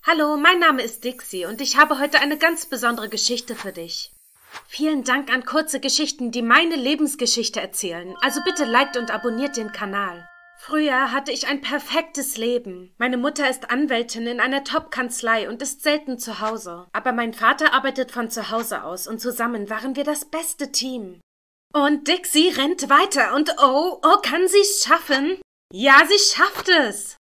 Hallo, mein Name ist Dixie und ich habe heute eine ganz besondere Geschichte für dich. Vielen Dank an kurze Geschichten, die meine Lebensgeschichte erzählen. Also bitte liked und abonniert den Kanal. Früher hatte ich ein perfektes Leben. Meine Mutter ist Anwältin in einer Top-Kanzlei und ist selten zu Hause. Aber mein Vater arbeitet von zu Hause aus und zusammen waren wir das beste Team. Und Dixie rennt weiter und oh, kann sie's schaffen? Ja, sie schafft es!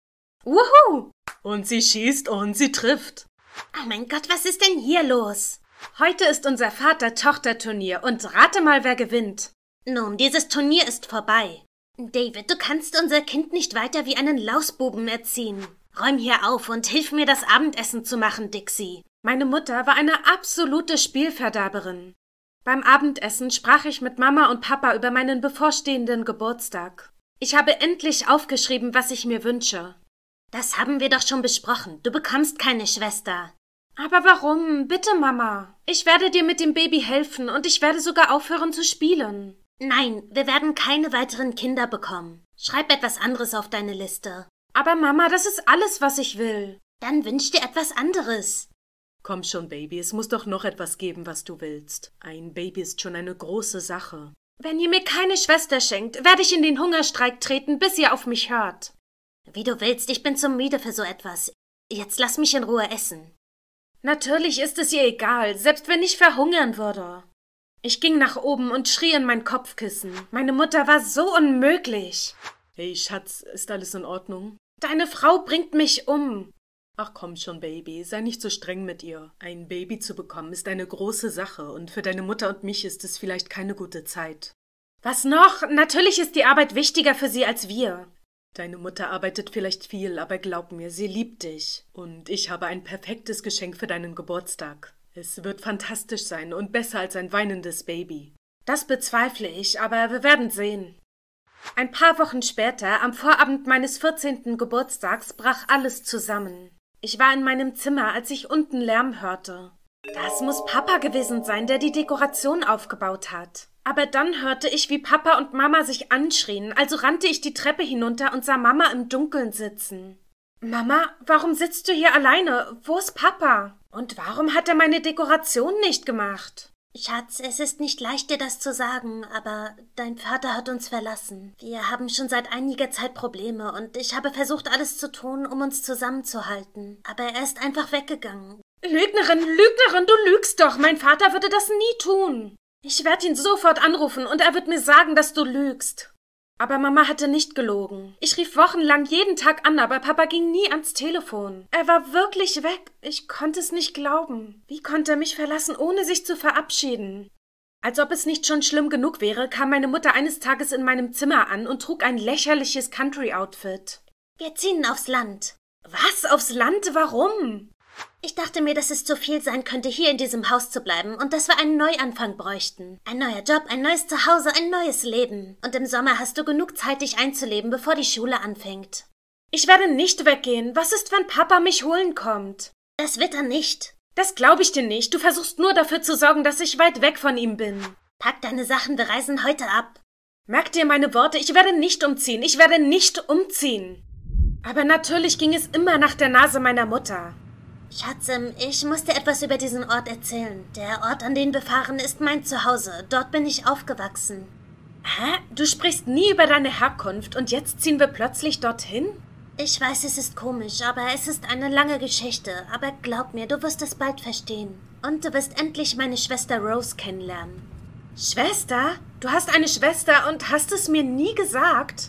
Wuhu! Und sie schießt und sie trifft. Oh mein Gott, was ist denn hier los? Heute ist unser Vater-Tochter-Turnier und rate mal, wer gewinnt. Nun, dieses Turnier ist vorbei. David, du kannst unser Kind nicht weiter wie einen Lausbuben erziehen. Räum hier auf und hilf mir, das Abendessen zu machen, Dixie. Meine Mutter war eine absolute Spielverderberin. Beim Abendessen sprach ich mit Mama und Papa über meinen bevorstehenden Geburtstag. Ich habe endlich aufgeschrieben, was ich mir wünsche. Das haben wir doch schon besprochen. Du bekommst keine Schwester. Aber warum? Bitte, Mama. Ich werde dir mit dem Baby helfen und ich werde sogar aufhören zu spielen. Nein, wir werden keine weiteren Kinder bekommen. Schreib etwas anderes auf deine Liste. Aber Mama, das ist alles, was ich will. Dann wünsch dir etwas anderes. Komm schon, Baby, es muss doch noch etwas geben, was du willst. Ein Baby ist schon eine große Sache. Wenn ihr mir keine Schwester schenkt, werde ich in den Hungerstreik treten, bis ihr auf mich hört. Wie du willst, ich bin zu müde für so etwas. Jetzt lass mich in Ruhe essen. Natürlich ist es ihr egal, selbst wenn ich verhungern würde. Ich ging nach oben und schrie in mein Kopfkissen. Meine Mutter war so unmöglich. Hey, Schatz, ist alles in Ordnung? Deine Frau bringt mich um. Ach komm schon, Baby, sei nicht so streng mit ihr. Ein Baby zu bekommen ist eine große Sache und für deine Mutter und mich ist es vielleicht keine gute Zeit. Was noch? Natürlich ist die Arbeit wichtiger für sie als wir. Deine Mutter arbeitet vielleicht viel, aber glaub mir, sie liebt dich. Und ich habe ein perfektes Geschenk für deinen Geburtstag. Es wird fantastisch sein und besser als ein weinendes Baby. Das bezweifle ich, aber wir werden sehen. Ein paar Wochen später, am Vorabend meines 14. Geburtstags, brach alles zusammen. Ich war in meinem Zimmer, als ich unten Lärm hörte. Das muss Papa gewesen sein, der die Dekoration aufgebaut hat. Aber dann hörte ich, wie Papa und Mama sich anschrien, also rannte ich die Treppe hinunter und sah Mama im Dunkeln sitzen. Mama, warum sitzt du hier alleine? Wo ist Papa? Und warum hat er meine Dekoration nicht gemacht? Schatz, es ist nicht leicht, dir das zu sagen, aber dein Vater hat uns verlassen. Wir haben schon seit einiger Zeit Probleme und ich habe versucht, alles zu tun, um uns zusammenzuhalten. Aber er ist einfach weggegangen. Lügnerin, du lügst doch. Mein Vater würde das nie tun. Ich werde ihn sofort anrufen und er wird mir sagen, dass du lügst. Aber Mama hatte nicht gelogen. Ich rief wochenlang jeden Tag an, aber Papa ging nie ans Telefon. Er war wirklich weg. Ich konnte es nicht glauben. Wie konnte er mich verlassen, ohne sich zu verabschieden? Als ob es nicht schon schlimm genug wäre, kam meine Mutter eines Tages in meinem Zimmer an und trug ein lächerliches Country-Outfit. Wir ziehen aufs Land. Was? Aufs Land? Warum? Ich dachte mir, dass es zu viel sein könnte, hier in diesem Haus zu bleiben und dass wir einen Neuanfang bräuchten. Ein neuer Job, ein neues Zuhause, ein neues Leben. Und im Sommer hast du genug Zeit, dich einzuleben, bevor die Schule anfängt. Ich werde nicht weggehen. Was ist, wenn Papa mich holen kommt? Das wird er nicht. Das glaube ich dir nicht. Du versuchst nur dafür zu sorgen, dass ich weit weg von ihm bin. Pack deine Sachen, wir reisen heute ab. Merk dir meine Worte, ich werde nicht umziehen. Ich werde nicht umziehen. Aber natürlich ging es immer nach der Nase meiner Mutter. Schatz, ich muss dir etwas über diesen Ort erzählen. Der Ort, an den wir fahren, ist mein Zuhause. Dort bin ich aufgewachsen. Hä? Du sprichst nie über deine Herkunft und jetzt ziehen wir plötzlich dorthin? Ich weiß, es ist komisch, aber es ist eine lange Geschichte. Aber glaub mir, du wirst es bald verstehen. Und du wirst endlich meine Schwester Rose kennenlernen. Schwester? Du hast eine Schwester und hast es mir nie gesagt?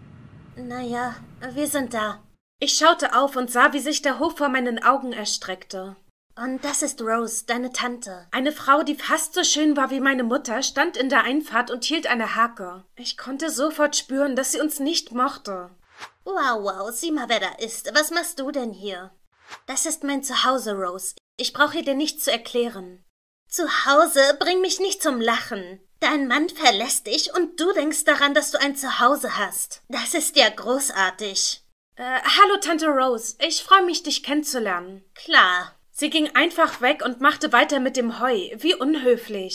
Naja, wir sind da. Ich schaute auf und sah, wie sich der Hof vor meinen Augen erstreckte. Und das ist Rose, deine Tante. Eine Frau, die fast so schön war wie meine Mutter, stand in der Einfahrt und hielt eine Hake. Ich konnte sofort spüren, dass sie uns nicht mochte. Wow, sieh mal, wer da ist. Was machst du denn hier? Das ist mein Zuhause, Rose. Ich brauche dir nichts zu erklären. Zuhause? Bring mich nicht zum Lachen. Dein Mann verlässt dich und du denkst daran, dass du ein Zuhause hast. Das ist ja großartig. Hallo Tante Rose, ich freue mich, dich kennenzulernen. Klar. Sie ging einfach weg und machte weiter mit dem Heu. Wie unhöflich.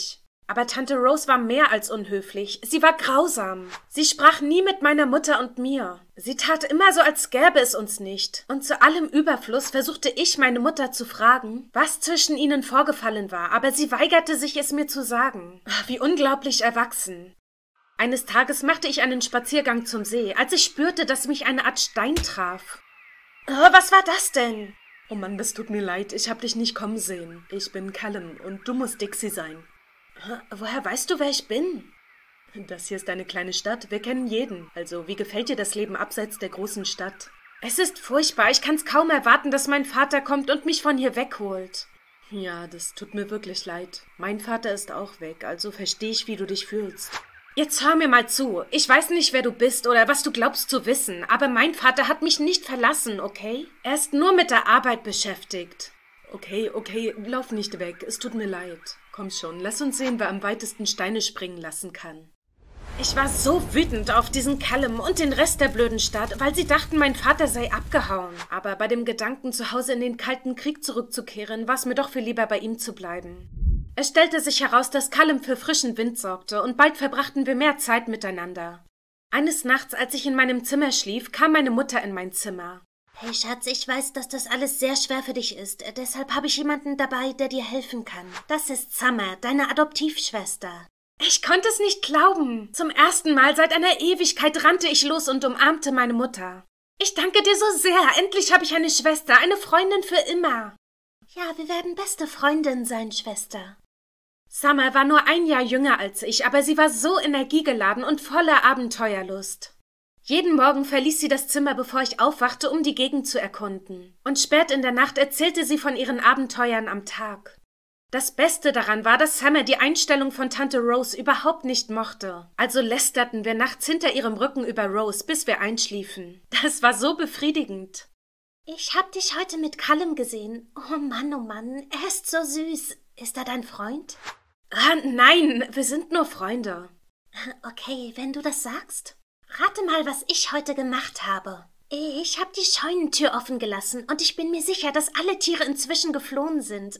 Aber Tante Rose war mehr als unhöflich. Sie war grausam. Sie sprach nie mit meiner Mutter und mir. Sie tat immer so, als gäbe es uns nicht. Und zu allem Überfluss versuchte ich, meine Mutter zu fragen, was zwischen ihnen vorgefallen war, aber sie weigerte sich, es mir zu sagen. Wie unglaublich erwachsen. Eines Tages machte ich einen Spaziergang zum See, als ich spürte, dass mich eine Art Stein traf. Oh, was war das denn? Oh Mann, das tut mir leid, ich hab dich nicht kommen sehen. Ich bin Callum und du musst Dixie sein. Woher weißt du, wer ich bin? Das hier ist eine kleine Stadt, wir kennen jeden. Also, wie gefällt dir das Leben abseits der großen Stadt? Es ist furchtbar, ich kann's kaum erwarten, dass mein Vater kommt und mich von hier wegholt. Ja, das tut mir wirklich leid. Mein Vater ist auch weg, also verstehe ich, wie du dich fühlst. Jetzt hör mir mal zu. Ich weiß nicht, wer du bist oder was du glaubst zu wissen, aber mein Vater hat mich nicht verlassen, okay? Er ist nur mit der Arbeit beschäftigt. Okay, lauf nicht weg, es tut mir leid. Komm schon, lass uns sehen, wer am weitesten Steine springen lassen kann. Ich war so wütend auf diesen Callum und den Rest der blöden Stadt, weil sie dachten, mein Vater sei abgehauen. Aber bei dem Gedanken, zu Hause in den kalten Krieg zurückzukehren, war es mir doch viel lieber, bei ihm zu bleiben. Es stellte sich heraus, dass Callum für frischen Wind sorgte und bald verbrachten wir mehr Zeit miteinander. Eines Nachts, als ich in meinem Zimmer schlief, kam meine Mutter in mein Zimmer. Hey Schatz, ich weiß, dass das alles sehr schwer für dich ist. Deshalb habe ich jemanden dabei, der dir helfen kann. Das ist Summer, deine Adoptivschwester. Ich konnte es nicht glauben. Zum ersten Mal seit einer Ewigkeit rannte ich los und umarmte meine Mutter. Ich danke dir so sehr. Endlich habe ich eine Schwester, eine Freundin für immer. Ja, wir werden beste Freundinnen sein, Schwester. Summer war nur ein Jahr jünger als ich, aber sie war so energiegeladen und voller Abenteuerlust. Jeden Morgen verließ sie das Zimmer, bevor ich aufwachte, um die Gegend zu erkunden. Und spät in der Nacht erzählte sie von ihren Abenteuern am Tag. Das Beste daran war, dass Summer die Einstellung von Tante Rose überhaupt nicht mochte. Also lästerten wir nachts hinter ihrem Rücken über Rose, bis wir einschliefen. Das war so befriedigend. Ich hab dich heute mit Callum gesehen. Oh Mann, er ist so süß. Ist er dein Freund? Nein, wir sind nur Freunde. Okay, wenn du das sagst. Rate mal, was ich heute gemacht habe. Ich habe die Scheunentür offen gelassen und ich bin mir sicher, dass alle Tiere inzwischen geflohen sind.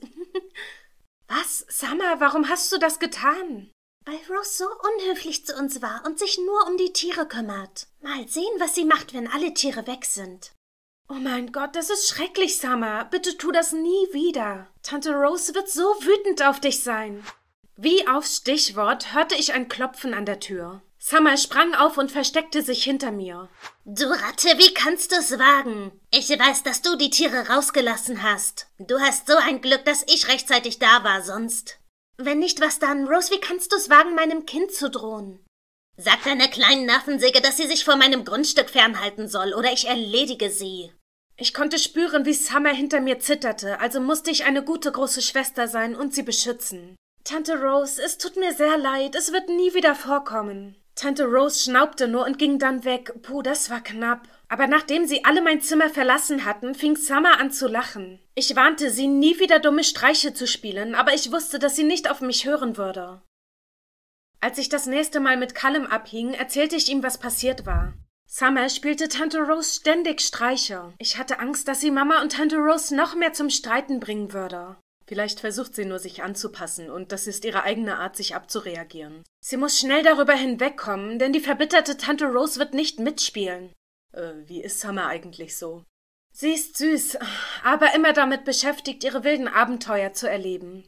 Was? Summer, warum hast du das getan? Weil Rose so unhöflich zu uns war und sich nur um die Tiere kümmert. Mal sehen, was sie macht, wenn alle Tiere weg sind. Oh mein Gott, das ist schrecklich, Summer. Bitte tu das nie wieder. Tante Rose wird so wütend auf dich sein. Wie aufs Stichwort hörte ich ein Klopfen an der Tür. Summer sprang auf und versteckte sich hinter mir. Du Ratte, wie kannst du's wagen? Ich weiß, dass du die Tiere rausgelassen hast. Du hast so ein Glück, dass ich rechtzeitig da war, sonst. Wenn nicht, was dann? Rose, wie kannst du's wagen, meinem Kind zu drohen? Sag deiner kleinen Nervensäge, dass sie sich vor meinem Grundstück fernhalten soll, oder ich erledige sie. Ich konnte spüren, wie Summer hinter mir zitterte, also musste ich eine gute große Schwester sein und sie beschützen. Tante Rose, es tut mir sehr leid, es wird nie wieder vorkommen. Tante Rose schnaubte nur und ging dann weg. Puh, das war knapp. Aber nachdem sie alle mein Zimmer verlassen hatten, fing Summer an zu lachen. Ich warnte sie, nie wieder dumme Streiche zu spielen, aber ich wusste, dass sie nicht auf mich hören würde. Als ich das nächste Mal mit Callum abhing, erzählte ich ihm, was passiert war. Summer spielte Tante Rose ständig Streiche. Ich hatte Angst, dass sie Mama und Tante Rose noch mehr zum Streiten bringen würde. Vielleicht versucht sie nur, sich anzupassen, und das ist ihre eigene Art, sich abzureagieren. Sie muss schnell darüber hinwegkommen, denn die verbitterte Tante Rose wird nicht mitspielen. Wie ist Summer eigentlich so? Sie ist süß, aber immer damit beschäftigt, ihre wilden Abenteuer zu erleben.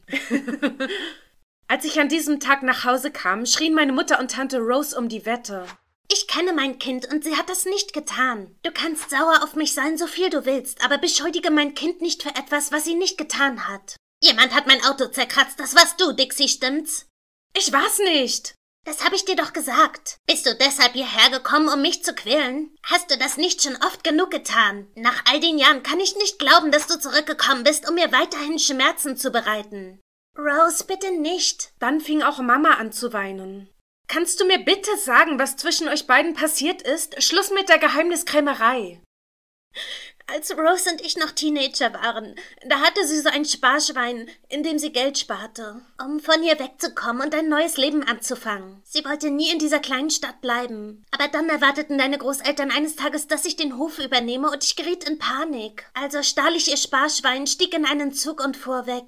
Als ich an diesem Tag nach Hause kam, schrien meine Mutter und Tante Rose um die Wette. Ich kenne mein Kind und sie hat das nicht getan. Du kannst sauer auf mich sein, so viel du willst, aber beschuldige mein Kind nicht für etwas, was sie nicht getan hat. Jemand hat mein Auto zerkratzt, das warst du, Dixie, stimmt's? Ich war's nicht. Das habe ich dir doch gesagt. Bist du deshalb hierher gekommen, um mich zu quälen? Hast du das nicht schon oft genug getan? Nach all den Jahren kann ich nicht glauben, dass du zurückgekommen bist, um mir weiterhin Schmerzen zu bereiten. Rose, bitte nicht. Dann fing auch Mama an zu weinen. Kannst du mir bitte sagen, was zwischen euch beiden passiert ist? Schluss mit der Geheimniskrämerei. Als Rose und ich noch Teenager waren, da hatte sie so ein Sparschwein, in dem sie Geld sparte, um von hier wegzukommen und ein neues Leben anzufangen. Sie wollte nie in dieser kleinen Stadt bleiben. Aber dann erwarteten deine Großeltern eines Tages, dass ich den Hof übernehme, und ich geriet in Panik. Also stahl ich ihr Sparschwein, stieg in einen Zug und fuhr weg.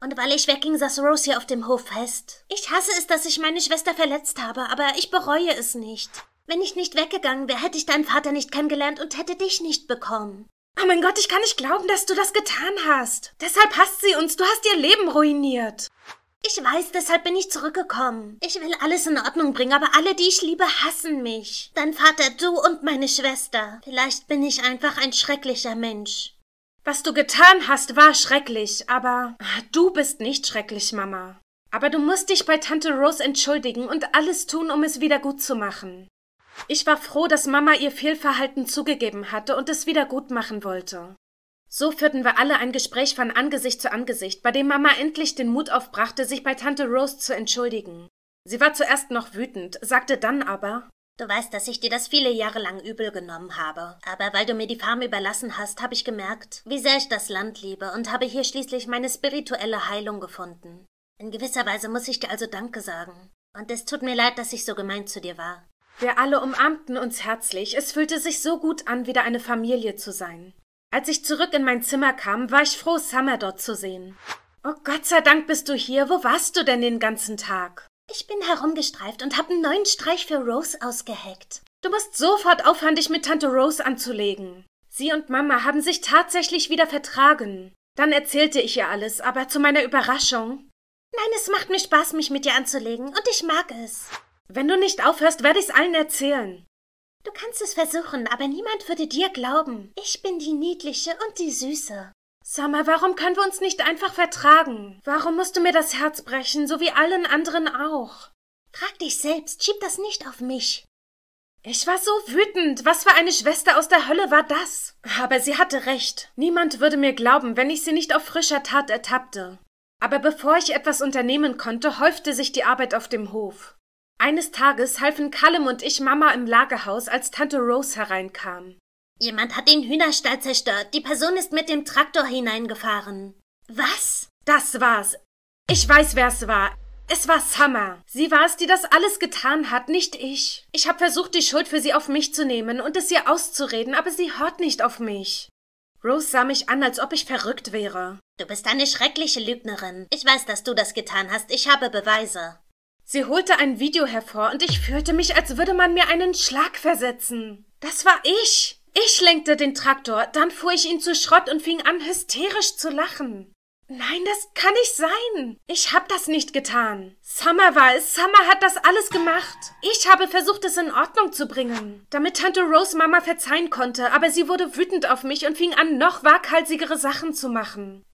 Und weil ich wegging, saß Rose hier auf dem Hof fest. Ich hasse es, dass ich meine Schwester verletzt habe, aber ich bereue es nicht. Wenn ich nicht weggegangen wäre, hätte ich deinen Vater nicht kennengelernt und hätte dich nicht bekommen. Oh mein Gott, ich kann nicht glauben, dass du das getan hast. Deshalb hasst sie uns. Du hast ihr Leben ruiniert. Ich weiß, deshalb bin ich zurückgekommen. Ich will alles in Ordnung bringen, aber alle, die ich liebe, hassen mich. Dein Vater, du und meine Schwester. Vielleicht bin ich einfach ein schrecklicher Mensch. Was du getan hast, war schrecklich, aber du bist nicht schrecklich, Mama. Aber du musst dich bei Tante Rose entschuldigen und alles tun, um es wieder gut zu machen. Ich war froh, dass Mama ihr Fehlverhalten zugegeben hatte und es wieder gut machen wollte. So führten wir alle ein Gespräch von Angesicht zu Angesicht, bei dem Mama endlich den Mut aufbrachte, sich bei Tante Rose zu entschuldigen. Sie war zuerst noch wütend, sagte dann aber: Du weißt, dass ich dir das viele Jahre lang übel genommen habe. Aber weil du mir die Farm überlassen hast, habe ich gemerkt, wie sehr ich das Land liebe und habe hier schließlich meine spirituelle Heilung gefunden. In gewisser Weise muss ich dir also Danke sagen. Und es tut mir leid, dass ich so gemein zu dir war. Wir alle umarmten uns herzlich. Es fühlte sich so gut an, wieder eine Familie zu sein. Als ich zurück in mein Zimmer kam, war ich froh, Summer dort zu sehen. Oh Gott sei Dank bist du hier. Wo warst du denn den ganzen Tag? Ich bin herumgestreift und habe einen neuen Streich für Rose ausgeheckt. Du musst sofort aufhören, dich mit Tante Rose anzulegen. Sie und Mama haben sich tatsächlich wieder vertragen. Dann erzählte ich ihr alles, aber zu meiner Überraschung: Nein, es macht mir Spaß, mich mit dir anzulegen und ich mag es. Wenn du nicht aufhörst, werde ich's allen erzählen. Du kannst es versuchen, aber niemand würde dir glauben. Ich bin die Niedliche und die Süße. Summer, warum können wir uns nicht einfach vertragen? Warum musst du mir das Herz brechen, so wie allen anderen auch? Frag dich selbst, schieb das nicht auf mich. Ich war so wütend. Was für eine Schwester aus der Hölle war das? Aber sie hatte recht. Niemand würde mir glauben, wenn ich sie nicht auf frischer Tat ertappte. Aber bevor ich etwas unternehmen konnte, häufte sich die Arbeit auf dem Hof. Eines Tages halfen Callum und ich Mama im Lagerhaus, als Tante Rose hereinkam. Jemand hat den Hühnerstall zerstört. Die Person ist mit dem Traktor hineingefahren. Was? Das war's. Ich weiß, wer es war. Es war Summer. Sie war es, die das alles getan hat, nicht ich. Ich habe versucht, die Schuld für sie auf mich zu nehmen und es ihr auszureden, aber sie hört nicht auf mich. Rose sah mich an, als ob ich verrückt wäre. Du bist eine schreckliche Lügnerin. Ich weiß, dass du das getan hast. Ich habe Beweise. Sie holte ein Video hervor und ich fühlte mich, als würde man mir einen Schlag versetzen. Das war ich. Ich lenkte den Traktor, dann fuhr ich ihn zu Schrott und fing an, hysterisch zu lachen. Nein, das kann nicht sein. Ich hab das nicht getan. Summer war es. Summer hat das alles gemacht. Ich habe versucht, es in Ordnung zu bringen, damit Tante Rose Mama verzeihen konnte, aber sie wurde wütend auf mich und fing an, noch waghalsigere Sachen zu machen.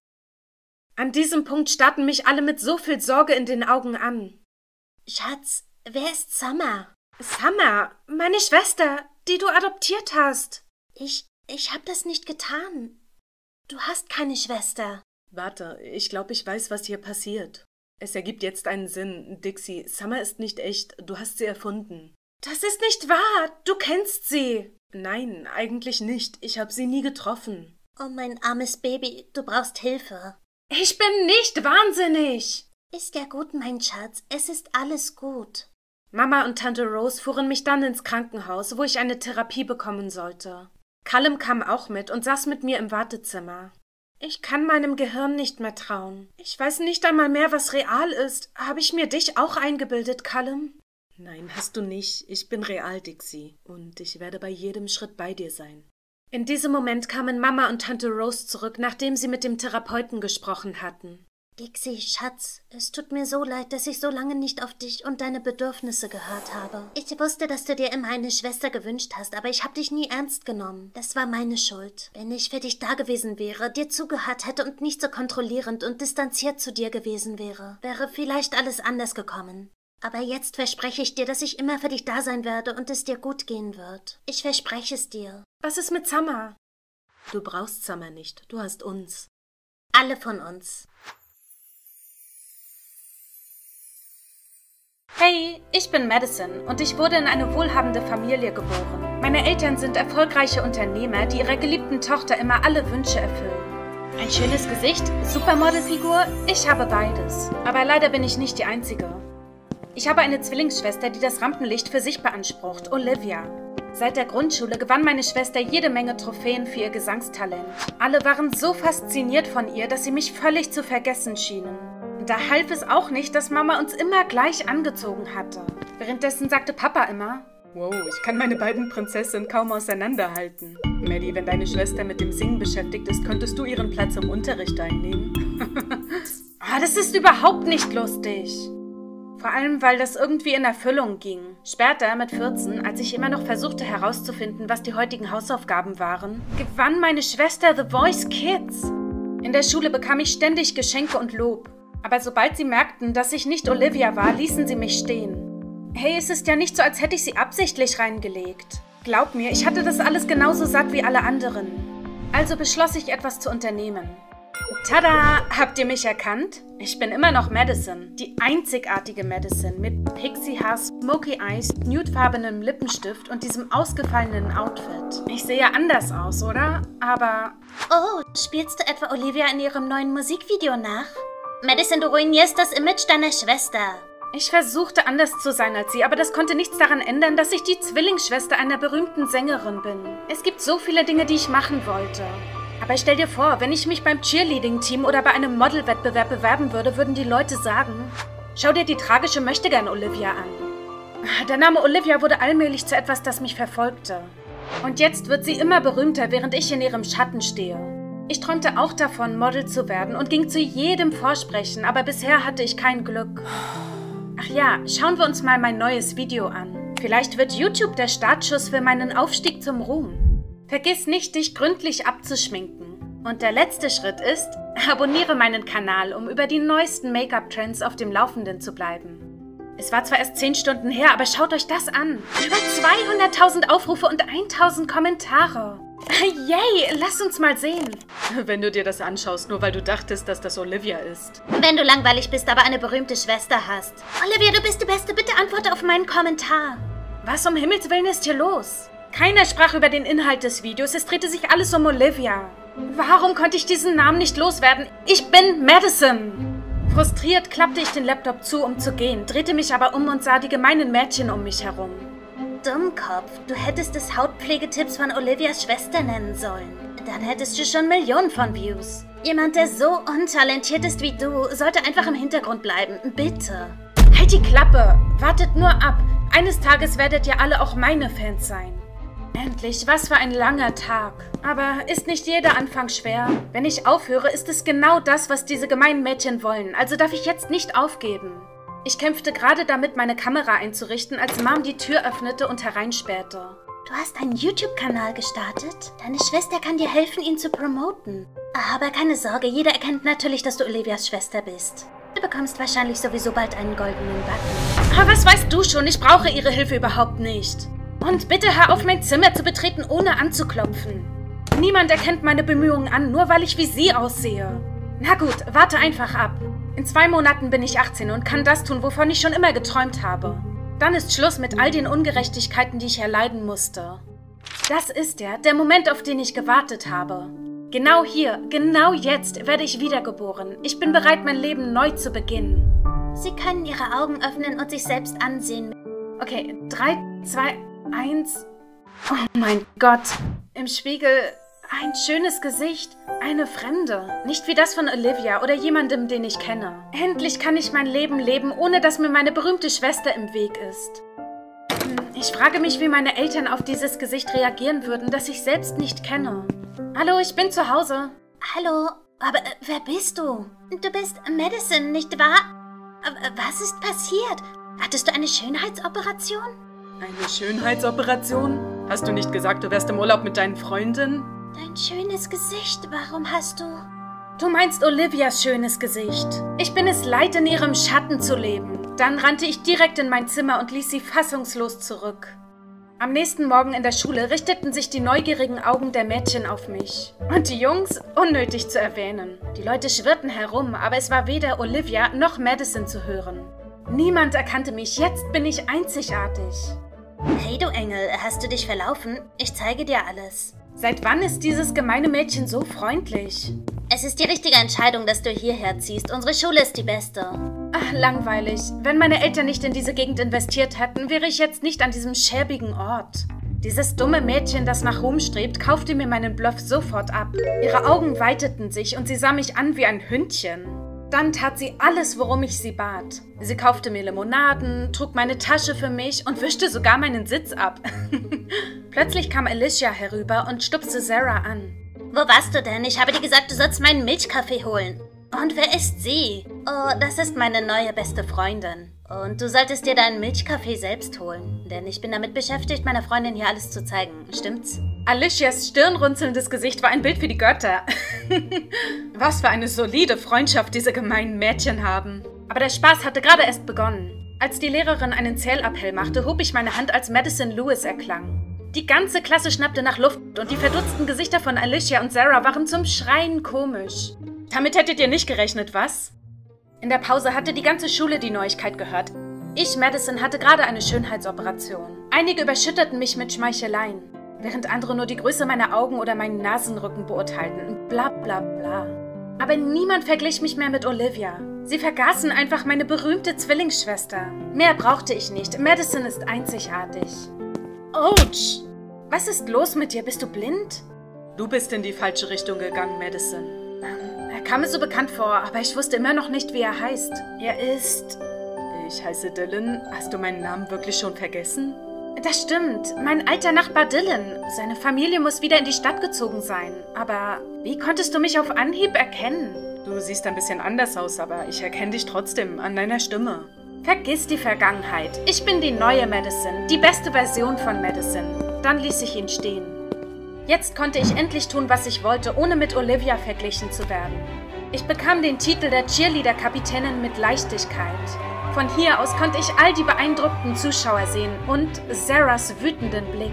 An diesem Punkt starrten mich alle mit so viel Sorge in den Augen an. Schatz, wer ist Summer? Summer, meine Schwester, die du adoptiert hast. Ich hab das nicht getan. Du hast keine Schwester. Warte, ich glaube, ich weiß, was hier passiert. Es ergibt jetzt einen Sinn, Dixie. Summer ist nicht echt, du hast sie erfunden. Das ist nicht wahr, du kennst sie. Nein, eigentlich nicht, ich habe sie nie getroffen. Oh, mein armes Baby, du brauchst Hilfe. Ich bin nicht wahnsinnig. Ist ja gut, mein Schatz, es ist alles gut. Mama und Tante Rose fuhren mich dann ins Krankenhaus, wo ich eine Therapie bekommen sollte. Callum kam auch mit und saß mit mir im Wartezimmer. Ich kann meinem Gehirn nicht mehr trauen. Ich weiß nicht einmal mehr, was real ist. Habe ich mir dich auch eingebildet, Callum? Nein, hast du nicht. Ich bin real, Dixie. Und ich werde bei jedem Schritt bei dir sein. In diesem Moment kamen Mama und Tante Rose zurück, nachdem sie mit dem Therapeuten gesprochen hatten. Dixie, Schatz, es tut mir so leid, dass ich so lange nicht auf dich und deine Bedürfnisse gehört habe. Ich wusste, dass du dir immer eine Schwester gewünscht hast, aber ich habe dich nie ernst genommen. Das war meine Schuld. Wenn ich für dich da gewesen wäre, dir zugehört hätte und nicht so kontrollierend und distanziert zu dir gewesen wäre, wäre vielleicht alles anders gekommen. Aber jetzt verspreche ich dir, dass ich immer für dich da sein werde und es dir gut gehen wird. Ich verspreche es dir. Was ist mit Summer? Du brauchst Summer nicht, du hast uns. Alle von uns. Hey, ich bin Madison und ich wurde in eine wohlhabende Familie geboren. Meine Eltern sind erfolgreiche Unternehmer, die ihrer geliebten Tochter immer alle Wünsche erfüllen. Ein schönes Gesicht, Supermodelfigur, ich habe beides. Aber leider bin ich nicht die Einzige. Ich habe eine Zwillingsschwester, die das Rampenlicht für sich beansprucht, Olivia. Seit der Grundschule gewann meine Schwester jede Menge Trophäen für ihr Gesangstalent. Alle waren so fasziniert von ihr, dass sie mich völlig zu vergessen schienen. Und da half es auch nicht, dass Mama uns immer gleich angezogen hatte. Währenddessen sagte Papa immer: Wow, ich kann meine beiden Prinzessinnen kaum auseinanderhalten. Maddie, wenn deine Schwester mit dem Singen beschäftigt ist, könntest du ihren Platz im Unterricht einnehmen. Das ist überhaupt nicht lustig. Vor allem, weil das irgendwie in Erfüllung ging. Später, mit 14, als ich immer noch versuchte herauszufinden, was die heutigen Hausaufgaben waren, gewann meine Schwester The Voice Kids. In der Schule bekam ich ständig Geschenke und Lob. Aber sobald sie merkten, dass ich nicht Olivia war, ließen sie mich stehen. Hey, es ist ja nicht so, als hätte ich sie absichtlich reingelegt. Glaub mir, ich hatte das alles genauso satt wie alle anderen. Also beschloss ich, etwas zu unternehmen. Tada! Habt ihr mich erkannt? Ich bin immer noch Madison, die einzigartige Madison mit Pixie-Haar, Smoky Eyes, nudefarbenem Lippenstift und diesem ausgefallenen Outfit. Ich sehe ja anders aus, oder? Aber... Oh, spielst du etwa Olivia in ihrem neuen Musikvideo nach? Madison, du ruinierst das Image deiner Schwester. Ich versuchte anders zu sein als sie, aber das konnte nichts daran ändern, dass ich die Zwillingsschwester einer berühmten Sängerin bin. Es gibt so viele Dinge, die ich machen wollte. Aber stell dir vor, wenn ich mich beim Cheerleading-Team oder bei einem Modelwettbewerb bewerben würde, würden die Leute sagen: Schau dir die tragische Möchtegern-Olivia an. Der Name Olivia wurde allmählich zu etwas, das mich verfolgte. Und jetzt wird sie immer berühmter, während ich in ihrem Schatten stehe. Ich träumte auch davon, Model zu werden und ging zu jedem Vorsprechen, aber bisher hatte ich kein Glück. Ach ja, schauen wir uns mal mein neues Video an. Vielleicht wird YouTube der Startschuss für meinen Aufstieg zum Ruhm. Vergiss nicht, dich gründlich abzuschminken. Und der letzte Schritt ist, abonniere meinen Kanal, um über die neuesten Make-up-Trends auf dem Laufenden zu bleiben. Es war zwar erst 10 Stunden her, aber schaut euch das an. Über 200.000 Aufrufe und 1.000 Kommentare. Yay, lass uns mal sehen. Wenn du dir das anschaust, nur weil du dachtest, dass das Olivia ist. Wenn du langweilig bist, aber eine berühmte Schwester hast. Olivia, du bist die Beste, bitte antworte auf meinen Kommentar. Was um Himmels Willen ist hier los? Keiner sprach über den Inhalt des Videos, es drehte sich alles um Olivia. Warum konnte ich diesen Namen nicht loswerden? Ich bin Madison! Frustriert klappte ich den Laptop zu, um zu gehen, drehte mich aber um und sah die gemeinen Mädchen um mich herum. Dummkopf, du hättest es Hautpflegetipps von Olivias Schwester nennen sollen. Dann hättest du schon Millionen von Views. Jemand, der so untalentiert ist wie du, sollte einfach im Hintergrund bleiben. Bitte. Halt die Klappe! Wartet nur ab. Eines Tages werdet ihr alle auch meine Fans sein. Endlich, was für ein langer Tag. Aber ist nicht jeder Anfang schwer? Wenn ich aufhöre, ist es genau das, was diese gemeinen Mädchen wollen. Also darf ich jetzt nicht aufgeben. Ich kämpfte gerade damit, meine Kamera einzurichten, als Mom die Tür öffnete und hereinspähte. Du hast einen YouTube-Kanal gestartet? Deine Schwester kann dir helfen, ihn zu promoten. Aber keine Sorge, jeder erkennt natürlich, dass du Olivias Schwester bist. Du bekommst wahrscheinlich sowieso bald einen goldenen Button. Aber was weißt du schon? Ich brauche ihre Hilfe überhaupt nicht. Und bitte hör auf, mein Zimmer zu betreten, ohne anzuklopfen. Niemand erkennt meine Bemühungen an, nur weil ich wie sie aussehe. Na gut, warte einfach ab. In 2 Monaten bin ich 18 und kann das tun, wovon ich schon immer geträumt habe. Dann ist Schluss mit all den Ungerechtigkeiten, die ich erleiden musste. Das ist der Moment, auf den ich gewartet habe. Genau hier, genau jetzt werde ich wiedergeboren. Ich bin bereit, mein Leben neu zu beginnen. Sie können ihre Augen öffnen und sich selbst ansehen. Okay, 3, 2, 1. Oh mein Gott. Im Spiegel ein schönes Gesicht. Eine Fremde. Nicht wie das von Olivia oder jemandem, den ich kenne. Endlich kann ich mein Leben leben, ohne dass mir meine berühmte Schwester im Weg ist. Ich frage mich, wie meine Eltern auf dieses Gesicht reagieren würden, das ich selbst nicht kenne. Hallo, ich bin zu Hause. Hallo, aber wer bist du? Du bist Madison, nicht wahr? Was ist passiert? Hattest du eine Schönheitsoperation? Eine Schönheitsoperation? Hast du nicht gesagt, du wärst im Urlaub mit deinen Freundinnen? Dein schönes Gesicht, warum hast du... Du meinst Olivias schönes Gesicht. Ich bin es leid, in ihrem Schatten zu leben. Dann rannte ich direkt in mein Zimmer und ließ sie fassungslos zurück. Am nächsten Morgen in der Schule richteten sich die neugierigen Augen der Mädchen auf mich. Und die Jungs, unnötig zu erwähnen. Die Leute schwirrten herum, aber es war weder Olivia noch Madison zu hören. Niemand erkannte mich, jetzt bin ich einzigartig. Hey du Engel, hast du dich verlaufen? Ich zeige dir alles. Seit wann ist dieses gemeine Mädchen so freundlich? Es ist die richtige Entscheidung, dass du hierher ziehst. Unsere Schule ist die beste. Ach, langweilig. Wenn meine Eltern nicht in diese Gegend investiert hätten, wäre ich jetzt nicht an diesem schäbigen Ort. Dieses dumme Mädchen, das nach Ruhm strebt, kaufte mir meinen Bluff sofort ab. Ihre Augen weiteten sich und sie sah mich an wie ein Hündchen. Dann tat sie alles, worum ich sie bat. Sie kaufte mir Limonaden, trug meine Tasche für mich und wischte sogar meinen Sitz ab. Plötzlich kam Alicia herüber und stupste Sarah an. Wo warst du denn? Ich habe dir gesagt, du sollst meinen Milchkaffee holen. Und wer ist sie? Oh, das ist meine neue beste Freundin. Und du solltest dir deinen Milchkaffee selbst holen. Denn ich bin damit beschäftigt, meiner Freundin hier alles zu zeigen. Stimmt's? Alicias stirnrunzelndes Gesicht war ein Bild für die Götter. Was für eine solide Freundschaft diese gemeinen Mädchen haben. Aber der Spaß hatte gerade erst begonnen. Als die Lehrerin einen Zählappell machte, hob ich meine Hand, als Madison Lewis erklang. Die ganze Klasse schnappte nach Luft und die verdutzten Gesichter von Alicia und Sarah waren zum Schreien komisch. Damit hättet ihr nicht gerechnet, was? In der Pause hatte die ganze Schule die Neuigkeit gehört. Ich, Madison, hatte gerade eine Schönheitsoperation. Einige überschütterten mich mit Schmeicheleien, während andere nur die Größe meiner Augen oder meinen Nasenrücken beurteilten. Bla bla bla. Aber niemand verglich mich mehr mit Olivia. Sie vergaßen einfach meine berühmte Zwillingsschwester. Mehr brauchte ich nicht. Madison ist einzigartig. Autsch! Was ist los mit dir? Bist du blind? Du bist in die falsche Richtung gegangen, Madison. Er kam mir so bekannt vor, aber ich wusste immer noch nicht, wie er heißt. Er ist... Ich heiße Dylan. Hast du meinen Namen wirklich schon vergessen? Das stimmt. Mein alter Nachbar Dylan. Seine Familie muss wieder in die Stadt gezogen sein. Aber wie konntest du mich auf Anhieb erkennen? Du siehst ein bisschen anders aus, aber ich erkenne dich trotzdem an deiner Stimme. Vergiss die Vergangenheit. Ich bin die neue Madison, die beste Version von Madison. Dann ließ ich ihn stehen. Jetzt konnte ich endlich tun, was ich wollte, ohne mit Olivia verglichen zu werden. Ich bekam den Titel der Cheerleader-Kapitänin mit Leichtigkeit. Von hier aus konnte ich all die beeindruckten Zuschauer sehen und Sarahs wütenden Blick.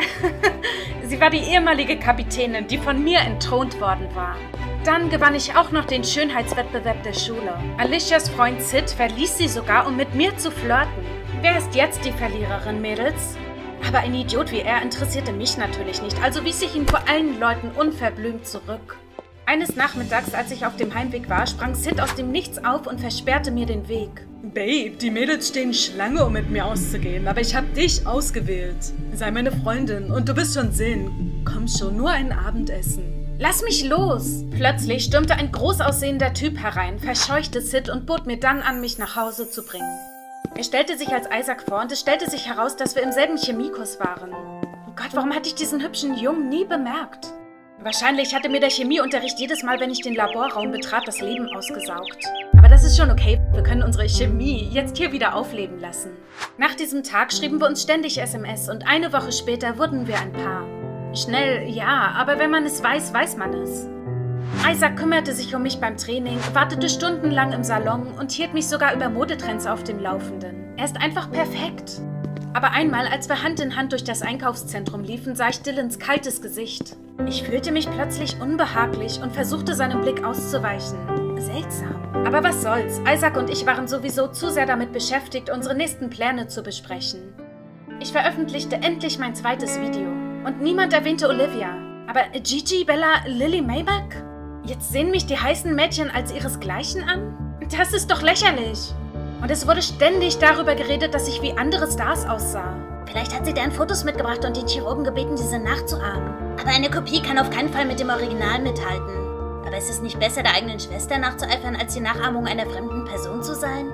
Sie war die ehemalige Kapitänin, die von mir entthront worden war. Dann gewann ich auch noch den Schönheitswettbewerb der Schule. Alicias Freund Sid verließ sie sogar, um mit mir zu flirten. Wer ist jetzt die Verliererin, Mädels? Aber ein Idiot wie er interessierte mich natürlich nicht, also wies ich ihn vor allen Leuten unverblümt zurück. Eines Nachmittags, als ich auf dem Heimweg war, sprang Sid aus dem Nichts auf und versperrte mir den Weg. Babe, die Mädels stehen Schlange, um mit mir auszugehen, aber ich habe dich ausgewählt. Sei meine Freundin und du wirst schon sehen. Komm schon, nur ein Abendessen. Lass mich los! Plötzlich stürmte ein groß aussehender Typ herein, verscheuchte Sid und bot mir dann an, mich nach Hause zu bringen. Er stellte sich als Isaac vor und es stellte sich heraus, dass wir im selben Chemiekurs waren. Oh Gott, warum hatte ich diesen hübschen Jungen nie bemerkt? Wahrscheinlich hatte mir der Chemieunterricht jedes Mal, wenn ich den Laborraum betrat, das Leben ausgesaugt. Aber das ist schon okay, wir können unsere Chemie jetzt hier wieder aufleben lassen. Nach diesem Tag schrieben wir uns ständig SMS und eine Woche später wurden wir ein Paar. Schnell, ja, aber wenn man es weiß, weiß man es. Isaac kümmerte sich um mich beim Training, wartete stundenlang im Salon und hielt mich sogar über Modetrends auf dem Laufenden. Er ist einfach perfekt. Aber einmal, als wir Hand in Hand durch das Einkaufszentrum liefen, sah ich Dylans kaltes Gesicht. Ich fühlte mich plötzlich unbehaglich und versuchte, seinem Blick auszuweichen. Seltsam. Aber was soll's, Isaac und ich waren sowieso zu sehr damit beschäftigt, unsere nächsten Pläne zu besprechen. Ich veröffentlichte endlich mein zweites Video. Und niemand erwähnte Olivia. Aber Gigi, Bella, Lily Mayback? Jetzt sehen mich die heißen Mädchen als ihresgleichen an? Das ist doch lächerlich. Und es wurde ständig darüber geredet, dass ich wie andere Stars aussah. Vielleicht hat sie deren Fotos mitgebracht und den Chirurgen gebeten, diese nachzuahmen. Aber eine Kopie kann auf keinen Fall mit dem Original mithalten. Aber ist es nicht besser, der eigenen Schwester nachzueifern, als die Nachahmung einer fremden Person zu sein?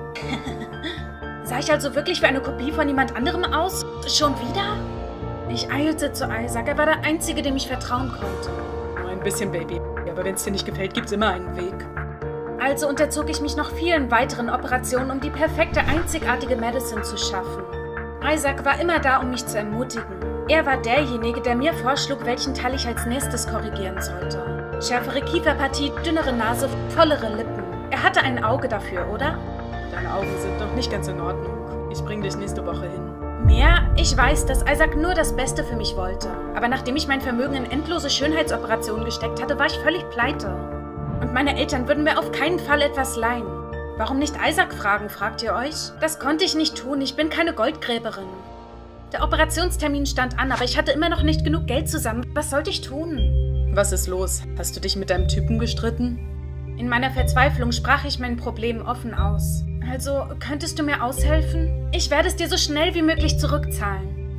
Sah ich also wirklich wie eine Kopie von jemand anderem aus? Schon wieder? Ich eilte zu Isaac. Er war der Einzige, dem ich vertrauen konnte. Nur ein bisschen, Baby. Aber wenn es dir nicht gefällt, gibt's immer einen Weg. Also unterzog ich mich noch vielen weiteren Operationen, um die perfekte, einzigartige Madison zu schaffen. Isaac war immer da, um mich zu ermutigen. Er war derjenige, der mir vorschlug, welchen Teil ich als nächstes korrigieren sollte. Schärfere Kieferpartie, dünnere Nase, vollere Lippen. Er hatte ein Auge dafür, oder? Deine Augen sind noch nicht ganz in Ordnung. Ich bring dich nächste Woche hin. Mehr? Ich weiß, dass Isaac nur das Beste für mich wollte. Aber nachdem ich mein Vermögen in endlose Schönheitsoperationen gesteckt hatte, war ich völlig pleite. Und meine Eltern würden mir auf keinen Fall etwas leihen. Warum nicht Isaac fragen, fragt ihr euch? Das konnte ich nicht tun, ich bin keine Goldgräberin. Der Operationstermin stand an, aber ich hatte immer noch nicht genug Geld zusammen. Was sollte ich tun? Was ist los? Hast du dich mit deinem Typen gestritten? In meiner Verzweiflung sprach ich mein Problem offen aus. Also, könntest du mir aushelfen? Ich werde es dir so schnell wie möglich zurückzahlen.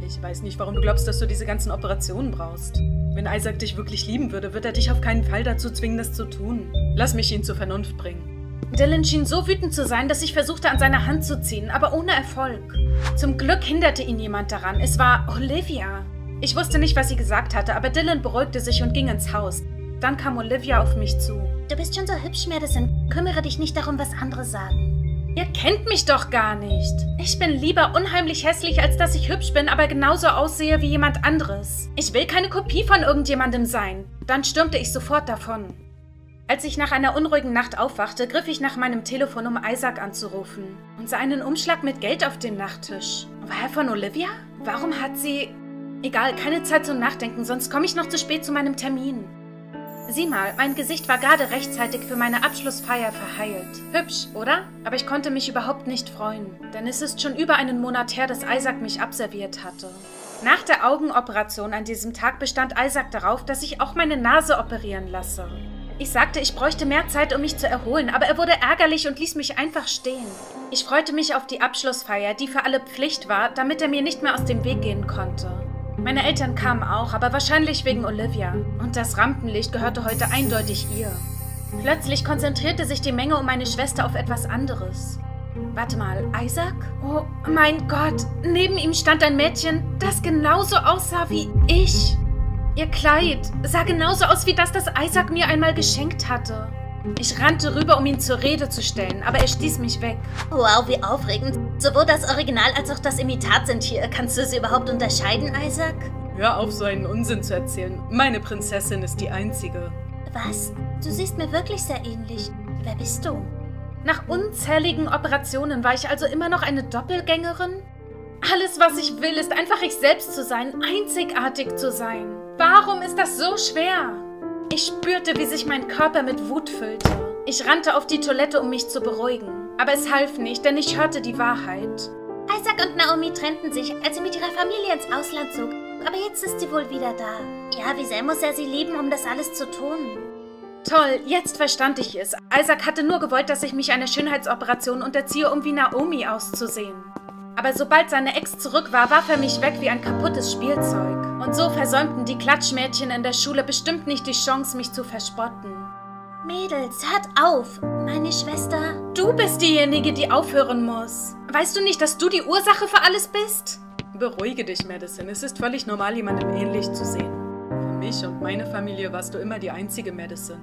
Ich weiß nicht, warum du glaubst, dass du diese ganzen Operationen brauchst. Wenn Isaac dich wirklich lieben würde, wird er dich auf keinen Fall dazu zwingen, das zu tun. Lass mich ihn zur Vernunft bringen. Dylan schien so wütend zu sein, dass ich versuchte, an seiner Hand zu ziehen, aber ohne Erfolg. Zum Glück hinderte ihn jemand daran. Es war Olivia. Ich wusste nicht, was sie gesagt hatte, aber Dylan beruhigte sich und ging ins Haus. Dann kam Olivia auf mich zu. Du bist schon so hübsch, Madison. Kümmere dich nicht darum, was andere sagen. Ihr kennt mich doch gar nicht. Ich bin lieber unheimlich hässlich, als dass ich hübsch bin, aber genauso aussehe wie jemand anderes. Ich will keine Kopie von irgendjemandem sein. Dann stürmte ich sofort davon. Als ich nach einer unruhigen Nacht aufwachte, griff ich nach meinem Telefon, um Isaac anzurufen und sah einen Umschlag mit Geld auf dem Nachttisch. War er von Olivia? Warum hat sie... Egal, keine Zeit zum Nachdenken, sonst komme ich noch zu spät zu meinem Termin. Sieh mal, mein Gesicht war gerade rechtzeitig für meine Abschlussfeier verheilt. Hübsch, oder? Aber ich konnte mich überhaupt nicht freuen, denn es ist schon über einen Monat her, dass Isaac mich abserviert hatte. Nach der Augenoperation an diesem Tag bestand Isaac darauf, dass ich auch meine Nase operieren lasse. Ich sagte, ich bräuchte mehr Zeit, um mich zu erholen, aber er wurde ärgerlich und ließ mich einfach stehen. Ich freute mich auf die Abschlussfeier, die für alle Pflicht war, damit er mir nicht mehr aus dem Weg gehen konnte. Meine Eltern kamen auch, aber wahrscheinlich wegen Olivia. Und das Rampenlicht gehörte heute eindeutig ihr. Plötzlich konzentrierte sich die Menge um meine Schwester auf etwas anderes. Warte mal, Isaac? Oh mein Gott, neben ihm stand ein Mädchen, das genauso aussah wie ich. Ihr Kleid sah genauso aus wie das Isaac mir einmal geschenkt hatte. Ich rannte rüber, um ihn zur Rede zu stellen, aber er stieß mich weg. Wow, wie aufregend. Sowohl das Original als auch das Imitat sind hier. Kannst du sie überhaupt unterscheiden, Isaac? Hör auf, so einen Unsinn zu erzählen. Meine Prinzessin ist die einzige. Was? Du siehst mir wirklich sehr ähnlich. Wer bist du? Nach unzähligen Operationen war ich also immer noch eine Doppelgängerin? Alles, was ich will, ist einfach ich selbst zu sein, einzigartig zu sein. Warum ist das so schwer? Ich spürte, wie sich mein Körper mit Wut füllte. Ich rannte auf die Toilette, um mich zu beruhigen. Aber es half nicht, denn ich hörte die Wahrheit. Isaac und Naomi trennten sich, als sie mit ihrer Familie ins Ausland zog. Aber jetzt ist sie wohl wieder da. Ja, wie sehr muss er sie lieben, um das alles zu tun? Toll, jetzt verstand ich es. Isaac hatte nur gewollt, dass ich mich einer Schönheitsoperation unterziehe, um wie Naomi auszusehen. Aber sobald seine Ex zurück war, warf er mich weg wie ein kaputtes Spielzeug. Und so versäumten die Klatschmädchen in der Schule bestimmt nicht die Chance, mich zu verspotten. Mädels, hört auf! Meine Schwester... Du bist diejenige, die aufhören muss. Weißt du nicht, dass du die Ursache für alles bist? Beruhige dich, Madison. Es ist völlig normal, jemandem ähnlich zu sehen. Für mich und meine Familie warst du immer die einzige Madison.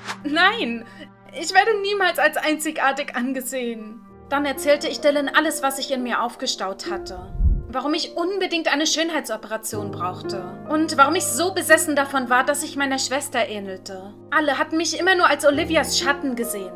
Nein, ich werde niemals als einzigartig angesehen. Dann erzählte ich Dylan alles, was sich in mir aufgestaut hatte. Warum ich unbedingt eine Schönheitsoperation brauchte. Und warum ich so besessen davon war, dass ich meiner Schwester ähnelte. Alle hatten mich immer nur als Olivias Schatten gesehen.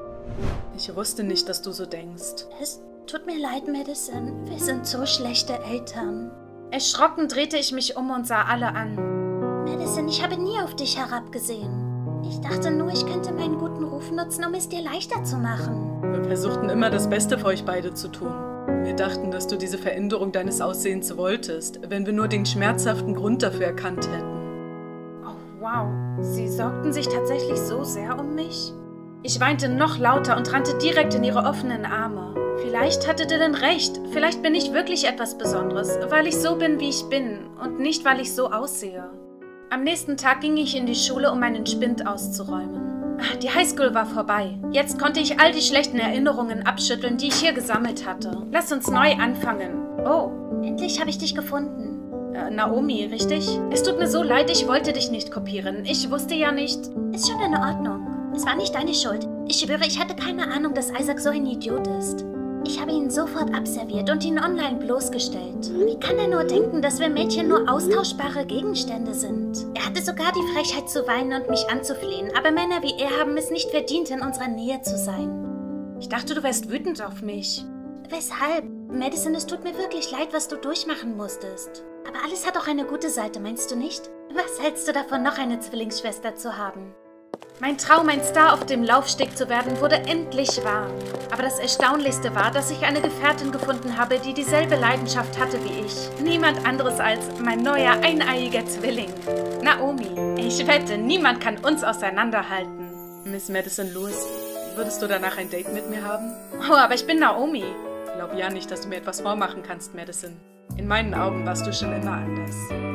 Ich wusste nicht, dass du so denkst. Es tut mir leid, Madison. Wir sind so schlechte Eltern. Erschrocken drehte ich mich um und sah alle an. Madison, ich habe nie auf dich herabgesehen. Ich dachte nur, ich könnte meinen guten Ruf nutzen, um es dir leichter zu machen. Wir versuchten immer, das Beste für euch beide zu tun. Wir dachten, dass du diese Veränderung deines Aussehens wolltest, wenn wir nur den schmerzhaften Grund dafür erkannt hätten. Oh, wow. Sie sorgten sich tatsächlich so sehr um mich? Ich weinte noch lauter und rannte direkt in ihre offenen Arme. Vielleicht hatte Dylan recht. Vielleicht bin ich wirklich etwas Besonderes, weil ich so bin, wie ich bin und nicht, weil ich so aussehe. Am nächsten Tag ging ich in die Schule, um meinen Spind auszuräumen. Die Highschool war vorbei. Jetzt konnte ich all die schlechten Erinnerungen abschütteln, die ich hier gesammelt hatte. Lass uns neu anfangen. Oh, endlich habe ich dich gefunden. Naomi, richtig? Es tut mir so leid, ich wollte dich nicht kopieren. Ich wusste ja nicht... Ist schon in Ordnung. Es war nicht deine Schuld. Ich schwöre, ich hatte keine Ahnung, dass Isaac so ein Idiot ist. Ich habe ihn sofort abserviert und ihn online bloßgestellt. Wie kann er nur denken, dass wir Mädchen nur austauschbare Gegenstände sind? Er hatte sogar die Frechheit zu weinen und mich anzuflehen, aber Männer wie er haben es nicht verdient, in unserer Nähe zu sein. Ich dachte, du wärst wütend auf mich. Weshalb? Madison, es tut mir wirklich leid, was du durchmachen musstest. Aber alles hat auch eine gute Seite, meinst du nicht? Was hältst du davon, noch eine Zwillingsschwester zu haben? Mein Traum, ein Star auf dem Laufsteg zu werden, wurde endlich wahr. Aber das Erstaunlichste war, dass ich eine Gefährtin gefunden habe, die dieselbe Leidenschaft hatte wie ich. Niemand anderes als mein neuer eineiiger Zwilling. Naomi, ich wette, niemand kann uns auseinanderhalten. Miss Madison Lewis, würdest du danach ein Date mit mir haben? Oh, aber ich bin Naomi. Ich glaube ja nicht, dass du mir etwas vormachen kannst, Madison. In meinen Augen warst du schon immer anders.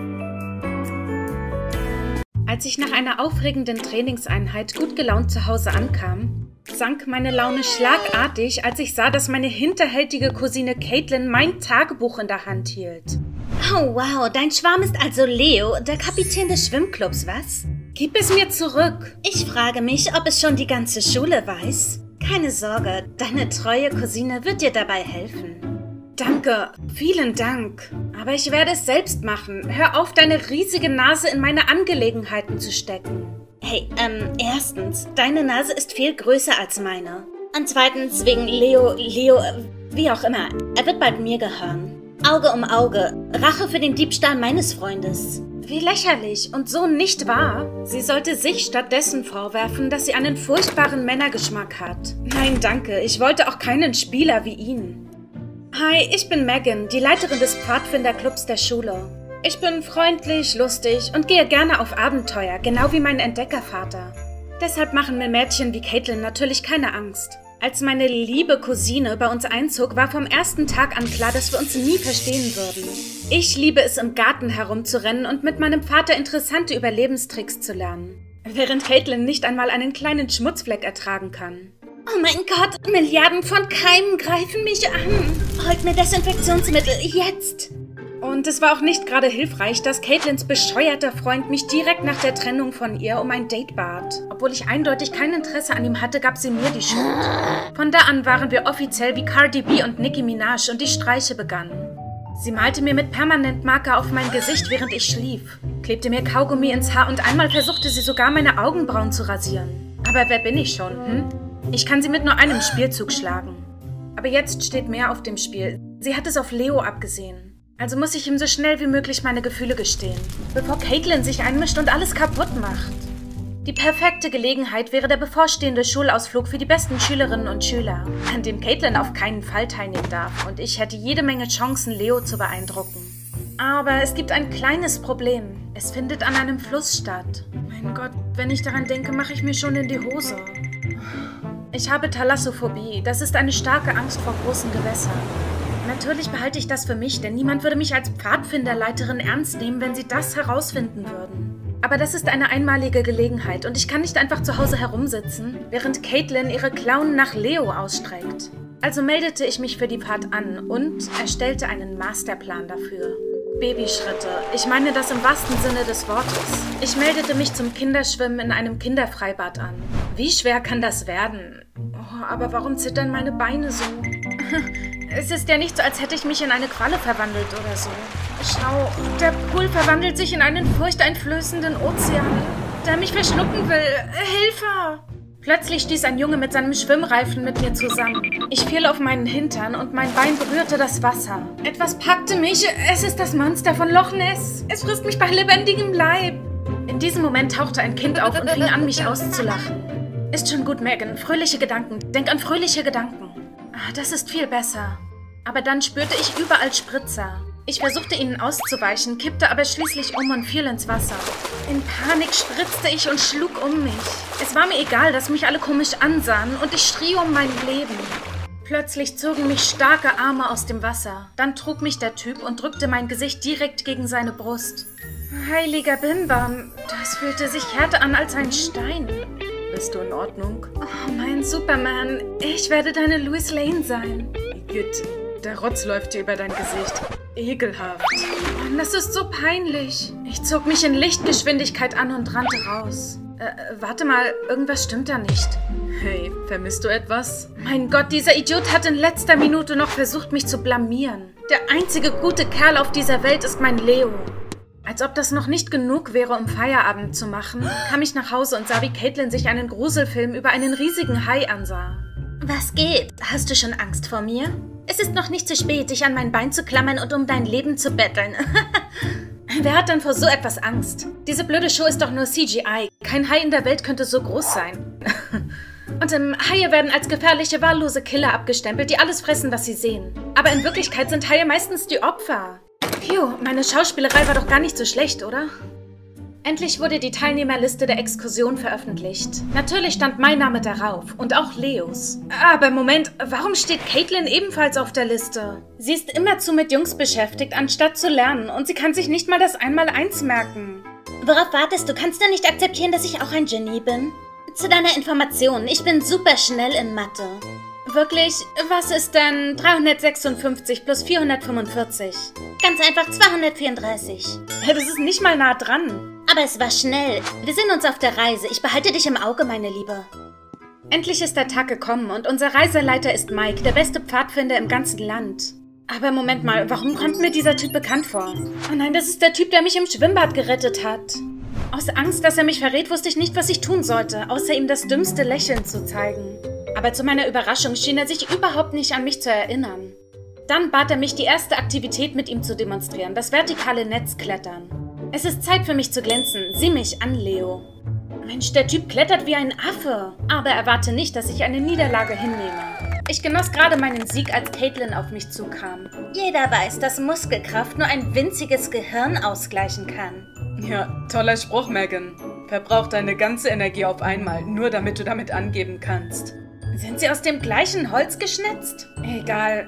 Als ich nach einer aufregenden Trainingseinheit gut gelaunt zu Hause ankam, sank meine Laune schlagartig, als ich sah, dass meine hinterhältige Cousine Caitlin mein Tagebuch in der Hand hielt. Oh wow, dein Schwarm ist also Leo, der Kapitän des Schwimmclubs, was? Gib es mir zurück. Ich frage mich, ob es schon die ganze Schule weiß. Keine Sorge, deine treue Cousine wird dir dabei helfen. Danke, vielen Dank. Aber ich werde es selbst machen. Hör auf, deine riesige Nase in meine Angelegenheiten zu stecken. Hey, erstens, deine Nase ist viel größer als meine. Und zweitens, wegen Leo, wie auch immer, er wird bald mir gehören. Auge um Auge, Rache für den Diebstahl meines Freundes. Wie lächerlich und so nicht wahr. Sie sollte sich stattdessen vorwerfen, dass sie einen furchtbaren Männergeschmack hat. Nein, danke, ich wollte auch keinen Spieler wie ihn. Hi, ich bin Megan, die Leiterin des Pfadfinderclubs der Schule. Ich bin freundlich, lustig und gehe gerne auf Abenteuer, genau wie mein Entdeckervater. Deshalb machen mir Mädchen wie Caitlin natürlich keine Angst. Als meine liebe Cousine bei uns einzog, war vom ersten Tag an klar, dass wir uns nie verstehen würden. Ich liebe es, im Garten herumzurennen und mit meinem Vater interessante Überlebenstricks zu lernen. Während Caitlin nicht einmal einen kleinen Schmutzfleck ertragen kann. Oh mein Gott, Milliarden von Keimen greifen mich an. Holt mir Desinfektionsmittel, jetzt! Und es war auch nicht gerade hilfreich, dass Caitlins bescheuerter Freund mich direkt nach der Trennung von ihr um ein Date bat. Obwohl ich eindeutig kein Interesse an ihm hatte, gab sie mir die Schuld. Von da an waren wir offiziell wie Cardi B und Nicki Minaj und die Streiche begannen. Sie malte mir mit Permanentmarker auf mein Gesicht, während ich schlief, klebte mir Kaugummi ins Haar und einmal versuchte sie sogar meine Augenbrauen zu rasieren. Aber wer bin ich schon, Ich kann sie mit nur einem Spielzug schlagen. Aber jetzt steht mehr auf dem Spiel. Sie hat es auf Leo abgesehen. Also muss ich ihm so schnell wie möglich meine Gefühle gestehen, bevor Caitlin sich einmischt und alles kaputt macht. Die perfekte Gelegenheit wäre der bevorstehende Schulausflug für die besten Schülerinnen und Schüler, an dem Caitlin auf keinen Fall teilnehmen darf und ich hätte jede Menge Chancen, Leo zu beeindrucken. Aber es gibt ein kleines Problem. Es findet an einem Fluss statt. Mein Gott, wenn ich daran denke, mache ich mir schon in die Hose. Ich habe Thalassophobie, das ist eine starke Angst vor großen Gewässern. Natürlich behalte ich das für mich, denn niemand würde mich als Pfadfinderleiterin ernst nehmen, wenn sie das herausfinden würden. Aber das ist eine einmalige Gelegenheit und ich kann nicht einfach zu Hause herumsitzen, während Caitlin ihre Klauen nach Leo ausstreckt. Also meldete ich mich für die Fahrt an und erstellte einen Masterplan dafür. Babyschritte. Ich meine das im wahrsten Sinne des Wortes. Ich meldete mich zum Kinderschwimmen in einem Kinderfreibad an. Wie schwer kann das werden? Oh, aber warum zittern meine Beine so? Es ist ja nicht so, als hätte ich mich in eine Qualle verwandelt oder so. Schau, der Pool verwandelt sich in einen furchteinflößenden Ozean, der mich verschlucken will. Hilfe! Plötzlich stieß ein Junge mit seinem Schwimmreifen mit mir zusammen. Ich fiel auf meinen Hintern und mein Bein berührte das Wasser. Etwas packte mich. Es ist das Monster von Loch Ness. Es frisst mich bei lebendigem Leib. In diesem Moment tauchte ein Kind auf und fing an, mich auszulachen. Ist schon gut, Megan. Fröhliche Gedanken. Denk an fröhliche Gedanken. Das ist viel besser. Aber dann spürte ich überall Spritzer. Ich versuchte ihnen auszuweichen, kippte aber schließlich um und fiel ins Wasser. In Panik spritzte ich und schlug um mich. Es war mir egal, dass mich alle komisch ansahen und ich schrie um mein Leben. Plötzlich zogen mich starke Arme aus dem Wasser. Dann trug mich der Typ und drückte mein Gesicht direkt gegen seine Brust. Heiliger Bimbam, das fühlte sich härter an als ein Stein. Bist du in Ordnung? Oh, mein Superman, ich werde deine Lois Lane sein. Igitt, der Rotz läuft dir über dein Gesicht. Ekelhaft. Mann, das ist so peinlich. Ich zog mich in Lichtgeschwindigkeit an und rannte raus. Warte mal, irgendwas stimmt da nicht. Hey, vermisst du etwas? Mein Gott, dieser Idiot hat in letzter Minute noch versucht, mich zu blamieren. Der einzige gute Kerl auf dieser Welt ist mein Leo. Als ob das noch nicht genug wäre, um Feierabend zu machen, kam ich nach Hause und sah, wie Caitlin sich einen Gruselfilm über einen riesigen Hai ansah. Was geht? Hast du schon Angst vor mir? Es ist noch nicht zu spät, dich an mein Bein zu klammern und um dein Leben zu betteln. Wer hat denn vor so etwas Angst? Diese blöde Show ist doch nur CGI. Kein Hai in der Welt könnte so groß sein. Und Haie werden als gefährliche, wahllose Killer abgestempelt, die alles fressen, was sie sehen. Aber in Wirklichkeit sind Haie meistens die Opfer. Phew, meine Schauspielerei war doch gar nicht so schlecht, oder? Endlich wurde die Teilnehmerliste der Exkursion veröffentlicht. Natürlich stand mein Name darauf und auch Leos. Aber Moment, warum steht Caitlin ebenfalls auf der Liste? Sie ist immerzu mit Jungs beschäftigt, anstatt zu lernen, und sie kann sich nicht mal das Einmaleins merken. Worauf wartest du? Kannst du nicht akzeptieren, dass ich auch ein Genie bin? Zu deiner Information, ich bin super schnell in Mathe. Wirklich? Was ist denn 356 plus 445? Ganz einfach 234. Das ist nicht mal nah dran. Aber es war schnell. Wir sind uns auf der Reise. Ich behalte dich im Auge, meine Liebe. Endlich ist der Tag gekommen und unser Reiseleiter ist Mike, der beste Pfadfinder im ganzen Land. Aber Moment mal, warum kommt mir dieser Typ bekannt vor? Oh nein, das ist der Typ, der mich im Schwimmbad gerettet hat. Aus Angst, dass er mich verrät, wusste ich nicht, was ich tun sollte, außer ihm das dümmste Lächeln zu zeigen. Aber zu meiner Überraschung schien er sich überhaupt nicht an mich zu erinnern. Dann bat er mich, die erste Aktivität mit ihm zu demonstrieren, das vertikale Netzklettern. Es ist Zeit für mich zu glänzen. Sieh mich an, Leo. Mensch, der Typ klettert wie ein Affe. Aber erwarte nicht, dass ich eine Niederlage hinnehme. Ich genoss gerade meinen Sieg, als Caitlin auf mich zukam. Jeder weiß, dass Muskelkraft nur ein winziges Gehirn ausgleichen kann. Ja, toller Spruch, Megan. Verbraucht deine ganze Energie auf einmal, nur damit du damit angeben kannst. Sind sie aus dem gleichen Holz geschnitzt? Egal.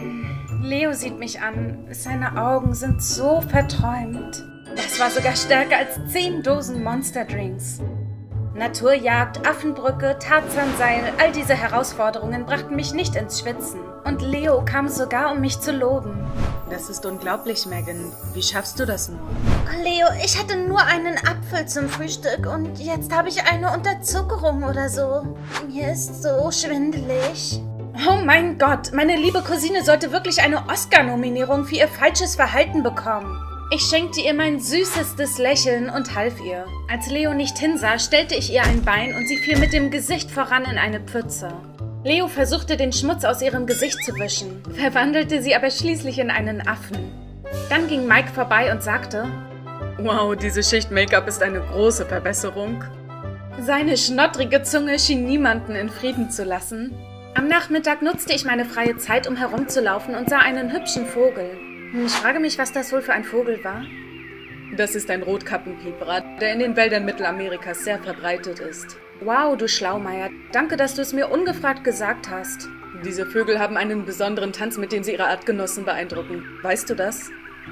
Leo sieht mich an. Seine Augen sind so verträumt. Das war sogar stärker als 10 Dosen Monsterdrinks. Naturjagd, Affenbrücke, Tarzanseil, all diese Herausforderungen brachten mich nicht ins Schwitzen. Und Leo kam sogar, um mich zu loben. Das ist unglaublich, Megan. Wie schaffst du das nur? Oh, Leo, ich hatte nur einen Apfel zum Frühstück und jetzt habe ich eine Unterzuckerung oder so. Mir ist so schwindelig. Oh mein Gott, meine liebe Cousine sollte wirklich eine Oscar-Nominierung für ihr falsches Verhalten bekommen. Ich schenkte ihr mein süßestes Lächeln und half ihr. Als Leo nicht hinsah, stellte ich ihr ein Bein und sie fiel mit dem Gesicht voran in eine Pfütze. Leo versuchte, den Schmutz aus ihrem Gesicht zu wischen, verwandelte sie aber schließlich in einen Affen. Dann ging Mike vorbei und sagte: Wow, diese Schicht Make-up ist eine große Verbesserung. Seine schnottrige Zunge schien niemanden in Frieden zu lassen. Am Nachmittag nutzte ich meine freie Zeit, um herumzulaufen und sah einen hübschen Vogel. Ich frage mich, was das wohl für ein Vogel war. Das ist ein Rotkappenpieper, der in den Wäldern Mittelamerikas sehr verbreitet ist. Wow, du Schlaumeier. Danke, dass du es mir ungefragt gesagt hast. Diese Vögel haben einen besonderen Tanz, mit dem sie ihre Artgenossen beeindrucken. Weißt du das?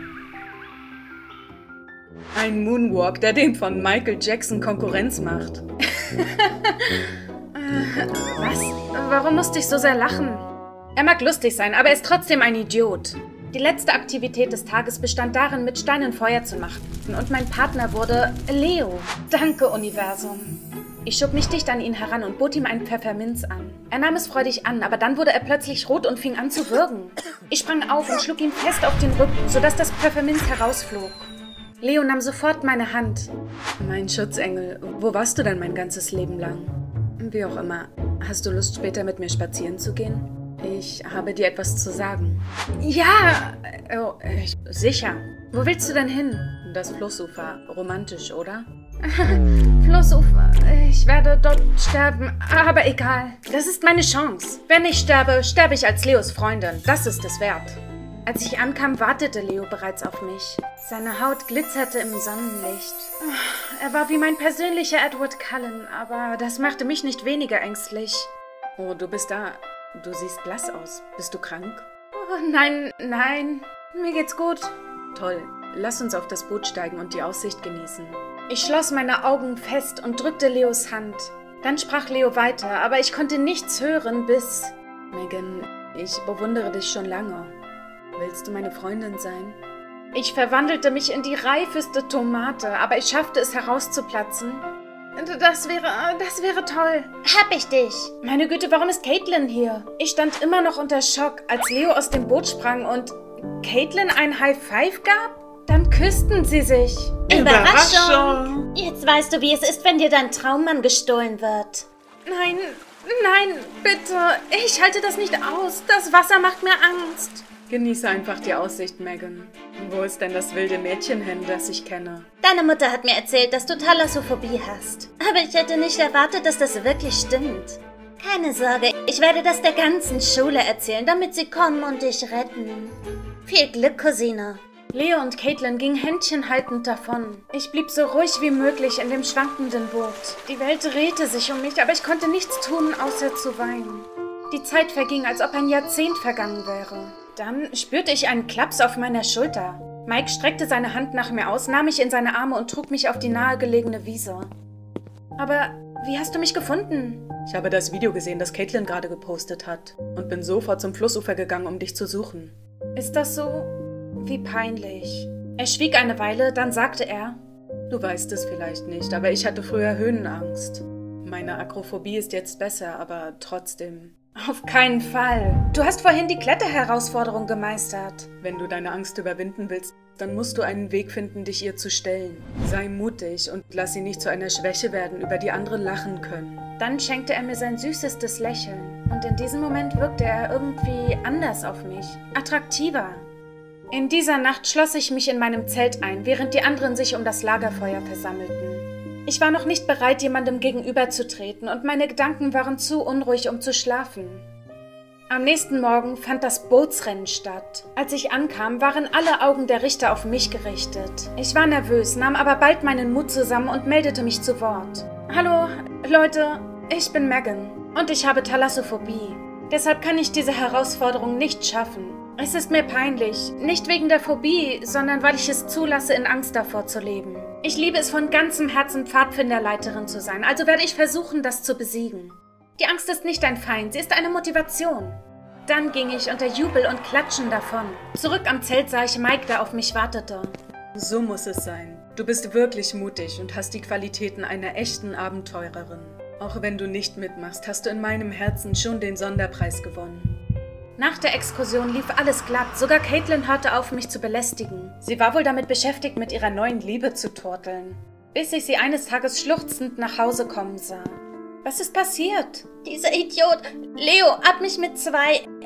Ein Moonwalk, der dem von Michael Jackson Konkurrenz macht. Was? Warum musste ich so sehr lachen? Er mag lustig sein, aber er ist trotzdem ein Idiot. Die letzte Aktivität des Tages bestand darin, mit Steinen Feuer zu machen. Und mein Partner wurde Leo. Danke, Universum. Ich schob mich dicht an ihn heran und bot ihm einen Pfefferminz an. Er nahm es freudig an, aber dann wurde er plötzlich rot und fing an zu würgen. Ich sprang auf und schlug ihm fest auf den Rücken, sodass das Pfefferminz herausflog. Leo nahm sofort meine Hand. Mein Schutzengel, wo warst du denn mein ganzes Leben lang? Wie auch immer, hast du Lust, später mit mir spazieren zu gehen? Ich habe dir etwas zu sagen. Ja, sicher. Wo willst du denn hin? Das Flussufer. Romantisch, oder? Flussufer. Ich werde dort sterben, aber egal. Das ist meine Chance. Wenn ich sterbe, sterbe ich als Leos Freundin. Das ist es wert. Als ich ankam, wartete Leo bereits auf mich. Seine Haut glitzerte im Sonnenlicht. Er war wie mein persönlicher Edward Cullen, aber das machte mich nicht weniger ängstlich. Oh, du bist da. Du siehst blass aus. Bist du krank? Oh, nein. Mir geht's gut. Toll. Lass uns auf das Boot steigen und die Aussicht genießen. Ich schloss meine Augen fest und drückte Leos Hand. Dann sprach Leo weiter, aber ich konnte nichts hören, bis... Megan, ich bewundere dich schon lange. Willst du meine Freundin sein? Ich verwandelte mich in die reifeste Tomate, aber ich schaffte es herauszuplatzen. Das wäre toll. Hab ich dich. Meine Güte, warum ist Caitlin hier? Ich stand immer noch unter Schock, als Leo aus dem Boot sprang und Caitlin ein High Five gab? Dann küssten sie sich. Überraschung! Jetzt weißt du, wie es ist, wenn dir dein Traummann gestohlen wird. Nein, bitte. Ich halte das nicht aus. Das Wasser macht mir Angst. Genieße einfach die Aussicht, Megan. Wo ist denn das wilde Mädchen hin, das ich kenne? Deine Mutter hat mir erzählt, dass du Thalassophobie hast. Aber ich hätte nicht erwartet, dass das wirklich stimmt. Keine Sorge, ich werde das der ganzen Schule erzählen, damit sie kommen und dich retten. Viel Glück, Cousine. Leo und Caitlin gingen händchenhaltend davon. Ich blieb so ruhig wie möglich in dem schwankenden Boot. Die Welt drehte sich um mich, aber ich konnte nichts tun, außer zu weinen. Die Zeit verging, als ob ein Jahrzehnt vergangen wäre. Dann spürte ich einen Klaps auf meiner Schulter. Mike streckte seine Hand nach mir aus, nahm mich in seine Arme und trug mich auf die nahegelegene Wiese. Aber wie hast du mich gefunden? Ich habe das Video gesehen, das Caitlin gerade gepostet hat und bin sofort zum Flussufer gegangen, um dich zu suchen. Ist das so? Wie peinlich. Er schwieg eine Weile, dann sagte er: Du weißt es vielleicht nicht, aber ich hatte früher Höhenangst. Meine Akrophobie ist jetzt besser, aber trotzdem. Auf keinen Fall. Du hast vorhin die Kletterherausforderung gemeistert. Wenn du deine Angst überwinden willst, dann musst du einen Weg finden, dich ihr zu stellen. Sei mutig und lass sie nicht zu einer Schwäche werden, über die andere lachen können. Dann schenkte er mir sein süßestes Lächeln. Und in diesem Moment wirkte er irgendwie anders auf mich. Attraktiver. In dieser Nacht schloss ich mich in meinem Zelt ein, während die anderen sich um das Lagerfeuer versammelten. Ich war noch nicht bereit, jemandem gegenüberzutreten, und meine Gedanken waren zu unruhig, um zu schlafen. Am nächsten Morgen fand das Bootsrennen statt. Als ich ankam, waren alle Augen der Richter auf mich gerichtet. Ich war nervös, nahm aber bald meinen Mut zusammen und meldete mich zu Wort. Hallo, Leute, ich bin Megan und ich habe Thalassophobie. Deshalb kann ich diese Herausforderung nicht schaffen. Es ist mir peinlich, nicht wegen der Phobie, sondern weil ich es zulasse, in Angst davor zu leben. Ich liebe es von ganzem Herzen, Pfadfinderleiterin zu sein, also werde ich versuchen, das zu besiegen. Die Angst ist nicht ein Feind, sie ist eine Motivation. Dann ging ich unter Jubel und Klatschen davon. Zurück am Zelt sah ich Mike, der auf mich wartete. So muss es sein. Du bist wirklich mutig und hast die Qualitäten einer echten Abenteurerin. Auch wenn du nicht mitmachst, hast du in meinem Herzen schon den Sonderpreis gewonnen. Nach der Exkursion lief alles glatt, sogar Caitlin hörte auf, mich zu belästigen. Sie war wohl damit beschäftigt, mit ihrer neuen Liebe zu turteln. Bis ich sie eines Tages schluchzend nach Hause kommen sah. Was ist passiert? Dieser Idiot Leo hat mich mit 3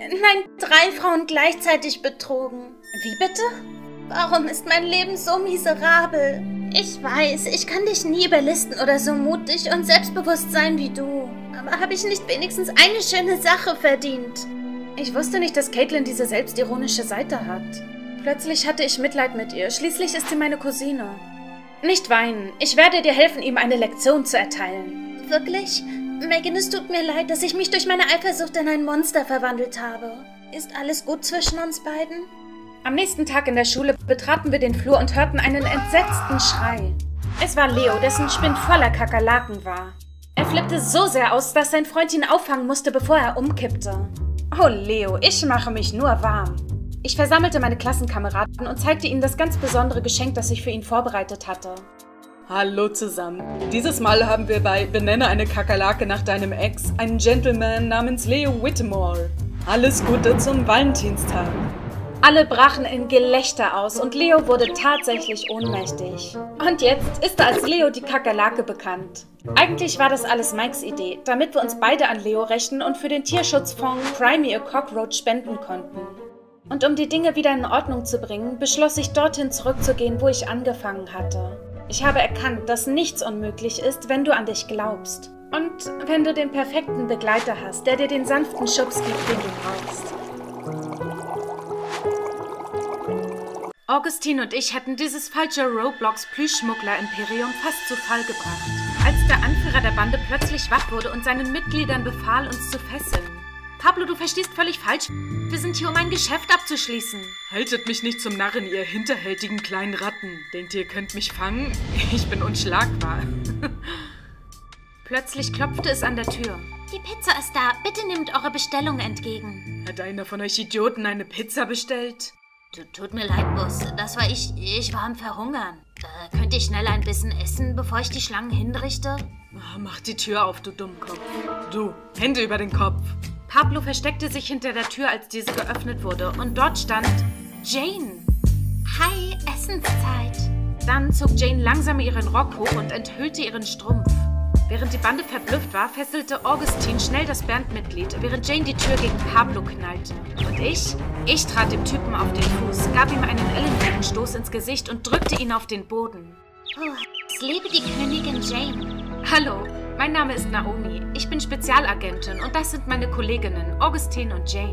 Frauen gleichzeitig betrogen. Wie bitte? Warum ist mein Leben so miserabel? Ich weiß, ich kann dich nie überlisten oder so mutig und selbstbewusst sein wie du. Aber habe ich nicht wenigstens eine schöne Sache verdient? Ich wusste nicht, dass Caitlin diese selbstironische Seite hat. Plötzlich hatte ich Mitleid mit ihr. Schließlich ist sie meine Cousine. Nicht weinen. Ich werde dir helfen, ihm eine Lektion zu erteilen. Wirklich? Megan, es tut mir leid, dass ich mich durch meine Eifersucht in ein Monster verwandelt habe. Ist alles gut zwischen uns beiden? Am nächsten Tag in der Schule betraten wir den Flur und hörten einen entsetzten Schrei. Es war Leo, dessen Spind voller Kakerlaken war. Er flippte so sehr aus, dass sein Freund ihn auffangen musste, bevor er umkippte. Oh Leo, ich mache mich nur warm. Ich versammelte meine Klassenkameraden und zeigte ihnen das ganz besondere Geschenk, das ich für ihn vorbereitet hatte. Hallo zusammen. Dieses Mal haben wir bei Benenne eine Kakerlake nach deinem Ex einen Gentleman namens Leo Whittemore. Alles Gute zum Valentinstag. Alle brachen in Gelächter aus und Leo wurde tatsächlich ohnmächtig. Und jetzt ist er als Leo die Kakerlake bekannt. Eigentlich war das alles Mikes Idee, damit wir uns beide an Leo rächen und für den Tierschutzfonds Cry Me a Cockroach spenden konnten. Und um die Dinge wieder in Ordnung zu bringen, beschloss ich, dorthin zurückzugehen, wo ich angefangen hatte. Ich habe erkannt, dass nichts unmöglich ist, wenn du an dich glaubst. Und wenn du den perfekten Begleiter hast, der dir den sanften Schubs gibt, den du brauchst. Augustine und ich hätten dieses falsche Roblox-Plüschschmuggler-Imperium fast zu Fall gebracht, als der Anführer der Bande plötzlich wach wurde und seinen Mitgliedern befahl, uns zu fesseln. Pablo, du verstehst völlig falsch. Wir sind hier, um ein Geschäft abzuschließen. Haltet mich nicht zum Narren, ihr hinterhältigen kleinen Ratten. Denkt ihr, könnt mich fangen? Ich bin unschlagbar. Plötzlich klopfte es an der Tür. Die Pizza ist da. Bitte nehmt eure Bestellung entgegen. Hat einer von euch Idioten eine Pizza bestellt? Tut mir leid, Boss. Das war ich. Ich war am Verhungern. Könnt ihr schnell ein bisschen essen, bevor ich die Schlangen hinrichte? Mach die Tür auf, du Dummkopf. Du, Hände über den Kopf. Pablo versteckte sich hinter der Tür, als diese geöffnet wurde, und dort stand Jane. Hi, Essenszeit. Dann zog Jane langsam ihren Rock hoch und enthüllte ihren Strumpf. Während die Bande verblüfft war, fesselte Augustine schnell das Bandmitglied, während Jane die Tür gegen Pablo knallte. Und ich trat dem Typen auf den Fuß, gab ihm einen Ellenbogenstoß ins Gesicht und drückte ihn auf den Boden. Oh, es lebe die Königin Jane. Hallo, mein Name ist Naomi. Ich bin Spezialagentin und das sind meine Kolleginnen, Augustine und Jane.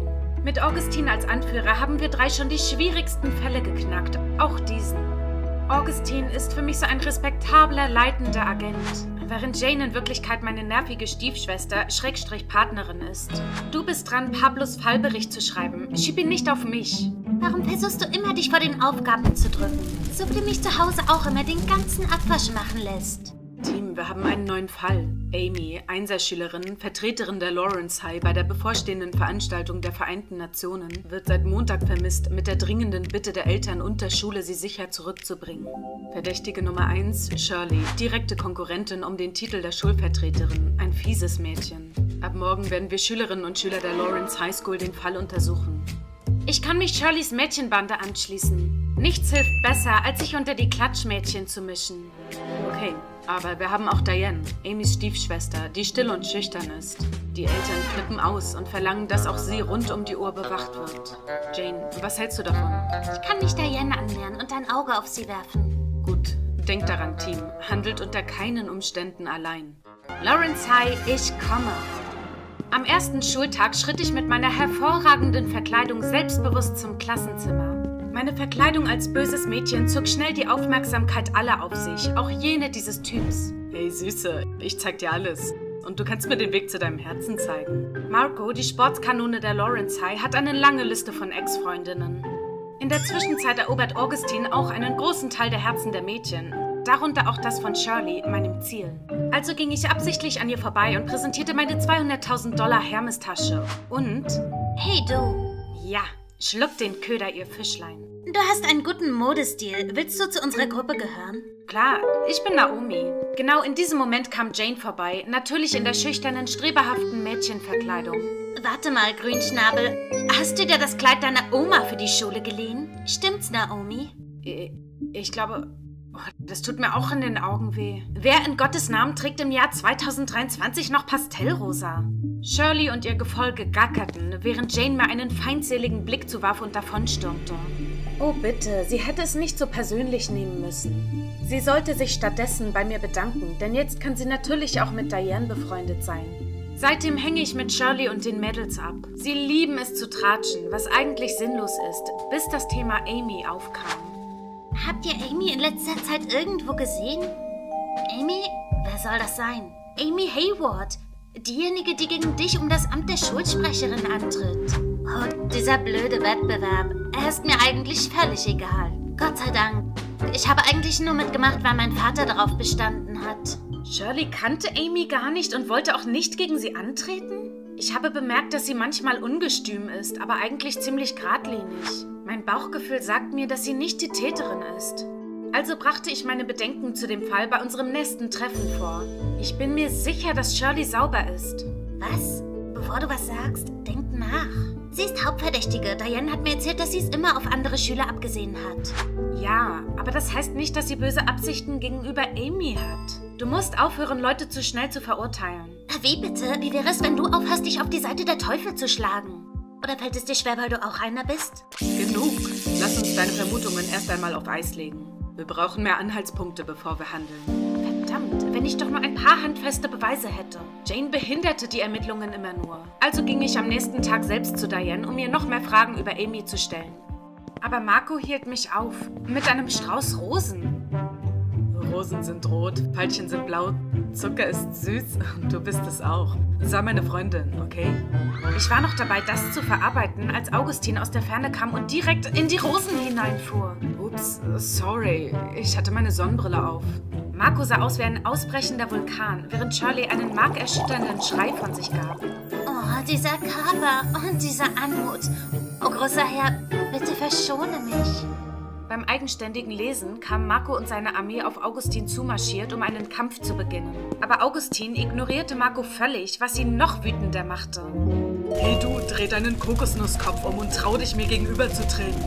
Mit Augustine als Anführer haben wir 3 schon die schwierigsten Fälle geknackt, auch diesen. Augustine ist für mich so ein respektabler, leitender Agent, während Jane in Wirklichkeit meine nervige Stiefschwester, / Partnerin ist. Du bist dran, Pablos Fallbericht zu schreiben. Schieb ihn nicht auf mich. Warum versuchst du immer, dich vor den Aufgaben zu drücken? So wie du mich zu Hause auch immer den ganzen Abwasch machen lässt. Team, wir haben einen neuen Fall. Amy, Einserschülerin, Vertreterin der Lawrence High bei der bevorstehenden Veranstaltung der Vereinten Nationen, wird seit Montag vermisst, mit der dringenden Bitte der Eltern und der Schule, sie sicher zurückzubringen. Verdächtige Nummer 1, Shirley, direkte Konkurrentin um den Titel der Schulvertreterin, ein fieses Mädchen. Ab morgen werden wir Schülerinnen und Schüler der Lawrence High School den Fall untersuchen. Ich kann mich Shirleys Mädchenbande anschließen. Nichts hilft besser, als sich unter die Klatschmädchen zu mischen. Okay, aber wir haben auch Diane, Amys Stiefschwester, die still und schüchtern ist. Die Eltern flippen aus und verlangen, dass auch sie rund um die Uhr bewacht wird. Jane, was hältst du davon? Ich kann mich Diane annähern und ein Auge auf sie werfen. Gut, denk daran, Team. Handelt unter keinen Umständen allein. Lawrence High, ich komme. Am ersten Schultag schritt ich mit meiner hervorragenden Verkleidung selbstbewusst zum Klassenzimmer. Meine Verkleidung als böses Mädchen zog schnell die Aufmerksamkeit aller auf sich, auch jene dieses Typs. Hey Süße, ich zeig dir alles. Und du kannst mir den Weg zu deinem Herzen zeigen. Marco, die Sportskanone der Lawrence High, hat eine lange Liste von Ex-Freundinnen. In der Zwischenzeit erobert Augustine auch einen großen Teil der Herzen der Mädchen. Darunter auch das von Shirley, meinem Ziel. Also ging ich absichtlich an ihr vorbei und präsentierte meine $200.000 Hermes-Tasche. Und... Hey du! Ja, schluck den Köder, ihr Fischlein. Du hast einen guten Modestil. Willst du zu unserer Gruppe gehören? Klar, ich bin Naomi. Genau in diesem Moment kam Jane vorbei, natürlich in der schüchternen, streberhaften Mädchenverkleidung. Warte mal, Grünschnabel. Hast du dir das Kleid deiner Oma für die Schule geliehen? Stimmt's, Naomi? Ich glaube... Oh, das tut mir auch in den Augen weh. Wer in Gottes Namen trägt im Jahr 2023 noch Pastellrosa? Shirley und ihr Gefolge gackerten, während Jane mir einen feindseligen Blick zuwarf und davonstürmte. Oh bitte, sie hätte es nicht so persönlich nehmen müssen. Sie sollte sich stattdessen bei mir bedanken, denn jetzt kann sie natürlich auch mit Diane befreundet sein. Seitdem hänge ich mit Shirley und den Mädels ab. Sie lieben es zu tratschen, was eigentlich sinnlos ist, bis das Thema Amy aufkam. Habt ihr Amy in letzter Zeit irgendwo gesehen? Amy? Wer soll das sein? Amy Hayward. Diejenige, die gegen dich um das Amt der Schulsprecherin antritt. Oh, dieser blöde Wettbewerb. Er ist mir eigentlich völlig egal. Gott sei Dank. Ich habe eigentlich nur mitgemacht, weil mein Vater darauf bestanden hat. Shirley kannte Amy gar nicht und wollte auch nicht gegen sie antreten? Ich habe bemerkt, dass sie manchmal ungestüm ist, aber eigentlich ziemlich geradlinig. Mein Bauchgefühl sagt mir, dass sie nicht die Täterin ist. Also brachte ich meine Bedenken zu dem Fall bei unserem nächsten Treffen vor. Ich bin mir sicher, dass Shirley sauber ist. Was? Bevor du was sagst, denk nach. Sie ist Hauptverdächtige. Diane hat mir erzählt, dass sie es immer auf andere Schüler abgesehen hat. Ja, aber das heißt nicht, dass sie böse Absichten gegenüber Amy hat. Du musst aufhören, Leute zu schnell zu verurteilen. Wie bitte? Wie wäre es, wenn du aufhörst, dich auf die Seite der Teufel zu schlagen? Oder fällt es dir schwer, weil du auch einer bist? Genug. Lass uns deine Vermutungen erst einmal auf Eis legen. Wir brauchen mehr Anhaltspunkte, bevor wir handeln. Verdammt, wenn ich doch nur ein paar handfeste Beweise hätte. Jane behinderte die Ermittlungen immer nur. Also ging ich am nächsten Tag selbst zu Diane, um ihr noch mehr Fragen über Amy zu stellen. Aber Marco hielt mich auf. Mit einem Strauß Rosen. Rosen sind rot, Veilchen sind blau, Zucker ist süß und du bist es auch. Sei meine Freundin, okay? Ich war noch dabei, das zu verarbeiten, als Augustine aus der Ferne kam und direkt in die Rosen hineinfuhr. Ups, sorry, ich hatte meine Sonnenbrille auf. Marco sah aus wie ein ausbrechender Vulkan, während Shirley einen markerschütternden Schrei von sich gab. Oh, dieser Körper und diese Anmut. Oh, großer Herr, bitte verschone mich. Beim eigenständigen Lesen kamen Marco und seine Armee auf Augustine zumarschiert, um einen Kampf zu beginnen. Aber Augustine ignorierte Marco völlig, was ihn noch wütender machte. Hey du, dreh deinen Kokosnusskopf um und trau dich, mir gegenüber zu treten.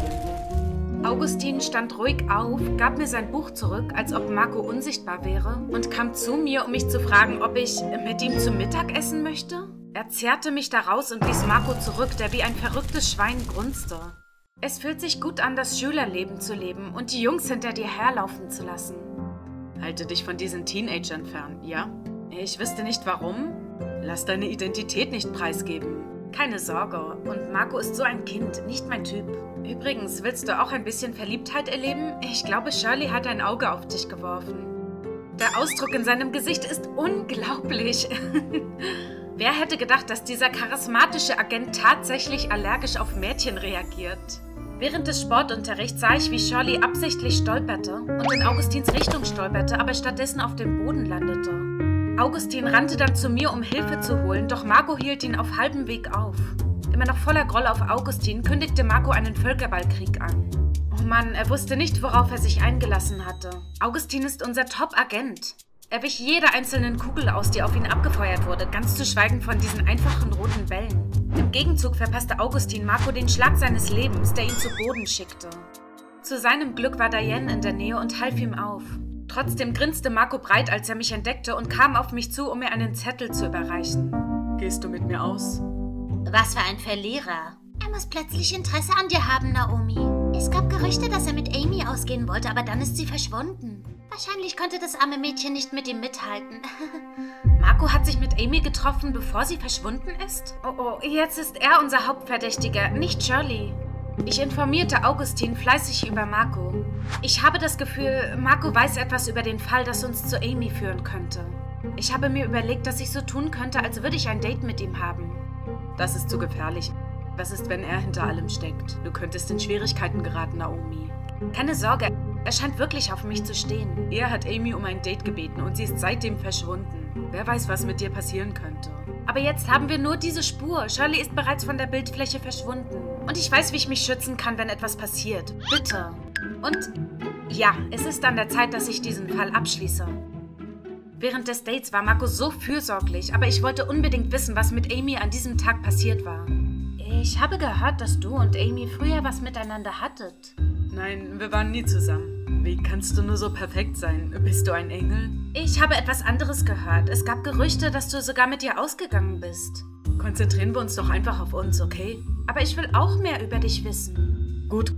Augustine stand ruhig auf, gab mir sein Buch zurück, als ob Marco unsichtbar wäre, und kam zu mir, um mich zu fragen, ob ich mit ihm zum Mittag essen möchte. Er zerrte mich da raus und ließ Marco zurück, der wie ein verrücktes Schwein grunzte. Es fühlt sich gut an, das Schülerleben zu leben und die Jungs hinter dir herlaufen zu lassen. Halte dich von diesen Teenagern fern, ja? Ich wüsste nicht warum. Lass deine Identität nicht preisgeben. Keine Sorge. Und Marco ist so ein Kind, nicht mein Typ. Übrigens, willst du auch ein bisschen Verliebtheit erleben? Ich glaube, Shirley hat ein Auge auf dich geworfen. Der Ausdruck in seinem Gesicht ist unglaublich. Wer hätte gedacht, dass dieser charismatische Agent tatsächlich allergisch auf Mädchen reagiert? Während des Sportunterrichts sah ich, wie Shirley absichtlich stolperte und in Augustins Richtung stolperte, aber stattdessen auf dem Boden landete. Augustin rannte dann zu mir, um Hilfe zu holen, doch Marco hielt ihn auf halbem Weg auf. Immer noch voller Groll auf Augustin kündigte Marco einen Völkerballkrieg an. Oh Mann, er wusste nicht, worauf er sich eingelassen hatte. Augustin ist unser Top-Agent. Er wich jeder einzelnen Kugel aus, die auf ihn abgefeuert wurde, ganz zu schweigen von diesen einfachen roten Bällen. Im Gegenzug verpasste Augustin Marco den Schlag seines Lebens, der ihn zu Boden schickte. Zu seinem Glück war Diane in der Nähe und half ihm auf. Trotzdem grinste Marco breit, als er mich entdeckte und kam auf mich zu, um mir einen Zettel zu überreichen. Gehst du mit mir aus? Was für ein Verlierer. Er muss plötzlich Interesse an dir haben, Naomi. Es gab Gerüchte, dass er mit Amy ausgehen wollte, aber dann ist sie verschwunden. Wahrscheinlich konnte das arme Mädchen nicht mit ihm mithalten. Marco hat sich mit Amy getroffen, bevor sie verschwunden ist? Oh, jetzt ist er unser Hauptverdächtiger, nicht Shirley. Ich informierte Augustin fleißig über Marco. Ich habe das Gefühl, Marco weiß etwas über den Fall, das uns zu Amy führen könnte. Ich habe mir überlegt, dass ich so tun könnte, als würde ich ein Date mit ihm haben. Das ist zu gefährlich. Was ist, wenn er hinter allem steckt? Du könntest in Schwierigkeiten geraten, Naomi. Keine Sorge, er scheint wirklich auf mich zu stehen. Er hat Amy um ein Date gebeten und sie ist seitdem verschwunden. Wer weiß, was mit dir passieren könnte. Aber jetzt haben wir nur diese Spur. Shirley ist bereits von der Bildfläche verschwunden. Und ich weiß, wie ich mich schützen kann, wenn etwas passiert. Bitte. Und ja, es ist an der Zeit, dass ich diesen Fall abschließe. Während des Dates war Marco so fürsorglich, aber ich wollte unbedingt wissen, was mit Amy an diesem Tag passiert war. Ich habe gehört, dass du und Amy früher was miteinander hattet. Nein, wir waren nie zusammen. Wie kannst du nur so perfekt sein? Bist du ein Engel? Ich habe etwas anderes gehört. Es gab Gerüchte, dass du sogar mit ihr ausgegangen bist. Konzentrieren wir uns doch einfach auf uns, okay? Aber ich will auch mehr über dich wissen. Gut.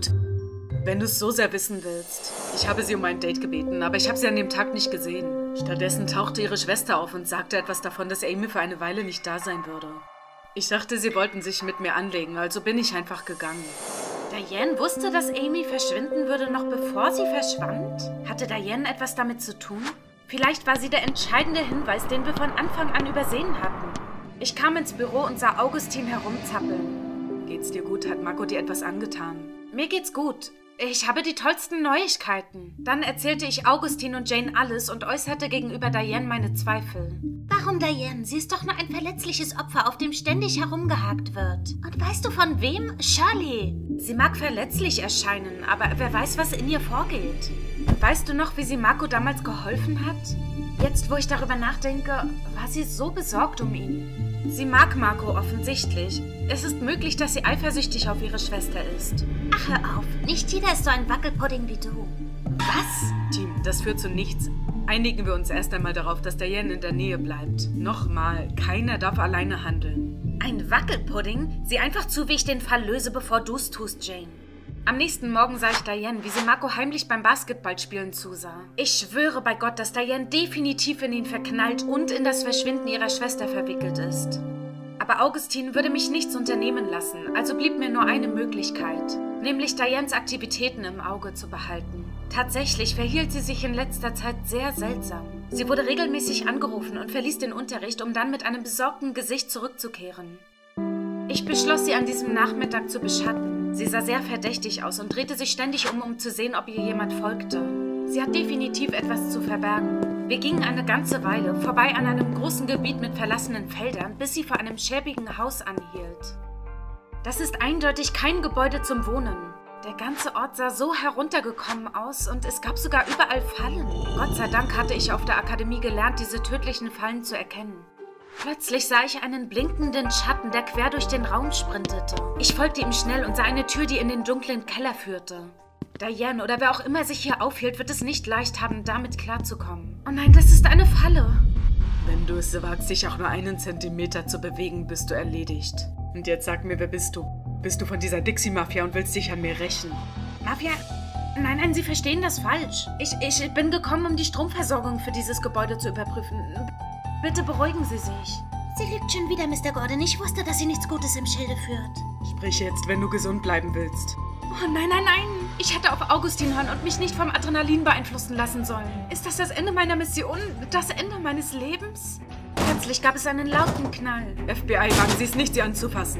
Wenn du es so sehr wissen willst. Ich habe sie um ein Date gebeten, aber ich habe sie an dem Tag nicht gesehen. Stattdessen tauchte ihre Schwester auf und sagte etwas davon, dass Amy für eine Weile nicht da sein würde. Ich dachte, sie wollten sich mit mir anlegen, also bin ich einfach gegangen. Diane wusste, dass Amy verschwinden würde, noch bevor sie verschwand? Hatte Diane etwas damit zu tun? Vielleicht war sie der entscheidende Hinweis, den wir von Anfang an übersehen hatten. Ich kam ins Büro und sah Augustin herumzappeln. Geht's dir gut? Hat Marco dir etwas angetan? Mir geht's gut. Ich habe die tollsten Neuigkeiten. Dann erzählte ich Augustin und Jane alles und äußerte gegenüber Diane meine Zweifel. Warum, Diane? Sie ist doch nur ein verletzliches Opfer, auf dem ständig herumgehakt wird. Und weißt du von wem? Shirley. Sie mag verletzlich erscheinen, aber wer weiß, was in ihr vorgeht. Weißt du noch, wie sie Marco damals geholfen hat? Jetzt, wo ich darüber nachdenke, war sie so besorgt um ihn. Sie mag Marco offensichtlich. Es ist möglich, dass sie eifersüchtig auf ihre Schwester ist. Ach, hör auf. Nicht jeder ist so ein Wackelpudding wie du. Was? Team, das führt zu nichts. Einigen wir uns erst einmal darauf, dass Diane in der Nähe bleibt. Nochmal, keiner darf alleine handeln. Ein Wackelpudding? Sieh einfach zu, wie ich den Fall löse, bevor du's tust, Jane. Am nächsten Morgen sah ich Diane, wie sie Marco heimlich beim Basketballspielen zusah. Ich schwöre bei Gott, dass Diane definitiv in ihn verknallt und in das Verschwinden ihrer Schwester verwickelt ist. Aber Augustin würde mich nichts unternehmen lassen, also blieb mir nur eine Möglichkeit, nämlich Dianes Aktivitäten im Auge zu behalten. Tatsächlich verhielt sie sich in letzter Zeit sehr seltsam. Sie wurde regelmäßig angerufen und verließ den Unterricht, um dann mit einem besorgten Gesicht zurückzukehren. Ich beschloss, sie an diesem Nachmittag zu beschatten. Sie sah sehr verdächtig aus und drehte sich ständig um zu sehen, ob ihr jemand folgte. Sie hat definitiv etwas zu verbergen. Wir gingen eine ganze Weile vorbei an einem großen Gebiet mit verlassenen Feldern, bis sie vor einem schäbigen Haus anhielt. Das ist eindeutig kein Gebäude zum Wohnen. Der ganze Ort sah so heruntergekommen aus und es gab sogar überall Fallen. Gott sei Dank hatte ich auf der Akademie gelernt, diese tödlichen Fallen zu erkennen. Plötzlich sah ich einen blinkenden Schatten, der quer durch den Raum sprintete. Ich folgte ihm schnell und sah eine Tür, die in den dunklen Keller führte. Diane oder wer auch immer sich hier aufhielt, wird es nicht leicht haben, damit klarzukommen. Oh nein, das ist eine Falle. Wenn du es wagst, dich auch nur einen Zentimeter zu bewegen, bist du erledigt. Und jetzt sag mir, wer bist du? Bist du von dieser Dixie-Mafia und willst dich an mir rächen? Mafia? Nein, Sie verstehen das falsch. Ich bin gekommen, um die Stromversorgung für dieses Gebäude zu überprüfen. Bitte beruhigen Sie sich. Sie lügt schon wieder, Mr. Gordon. Ich wusste, dass sie nichts Gutes im Schilde führt. Sprich jetzt, wenn du gesund bleiben willst. Oh nein, nein, nein. Ich hätte auf Augustin hören und mich nicht vom Adrenalin beeinflussen lassen sollen. Ist das Ende meiner Mission? Das Ende meines Lebens? Plötzlich gab es einen lauten Knall. FBI, wagen Sie es nicht, sie anzufassen.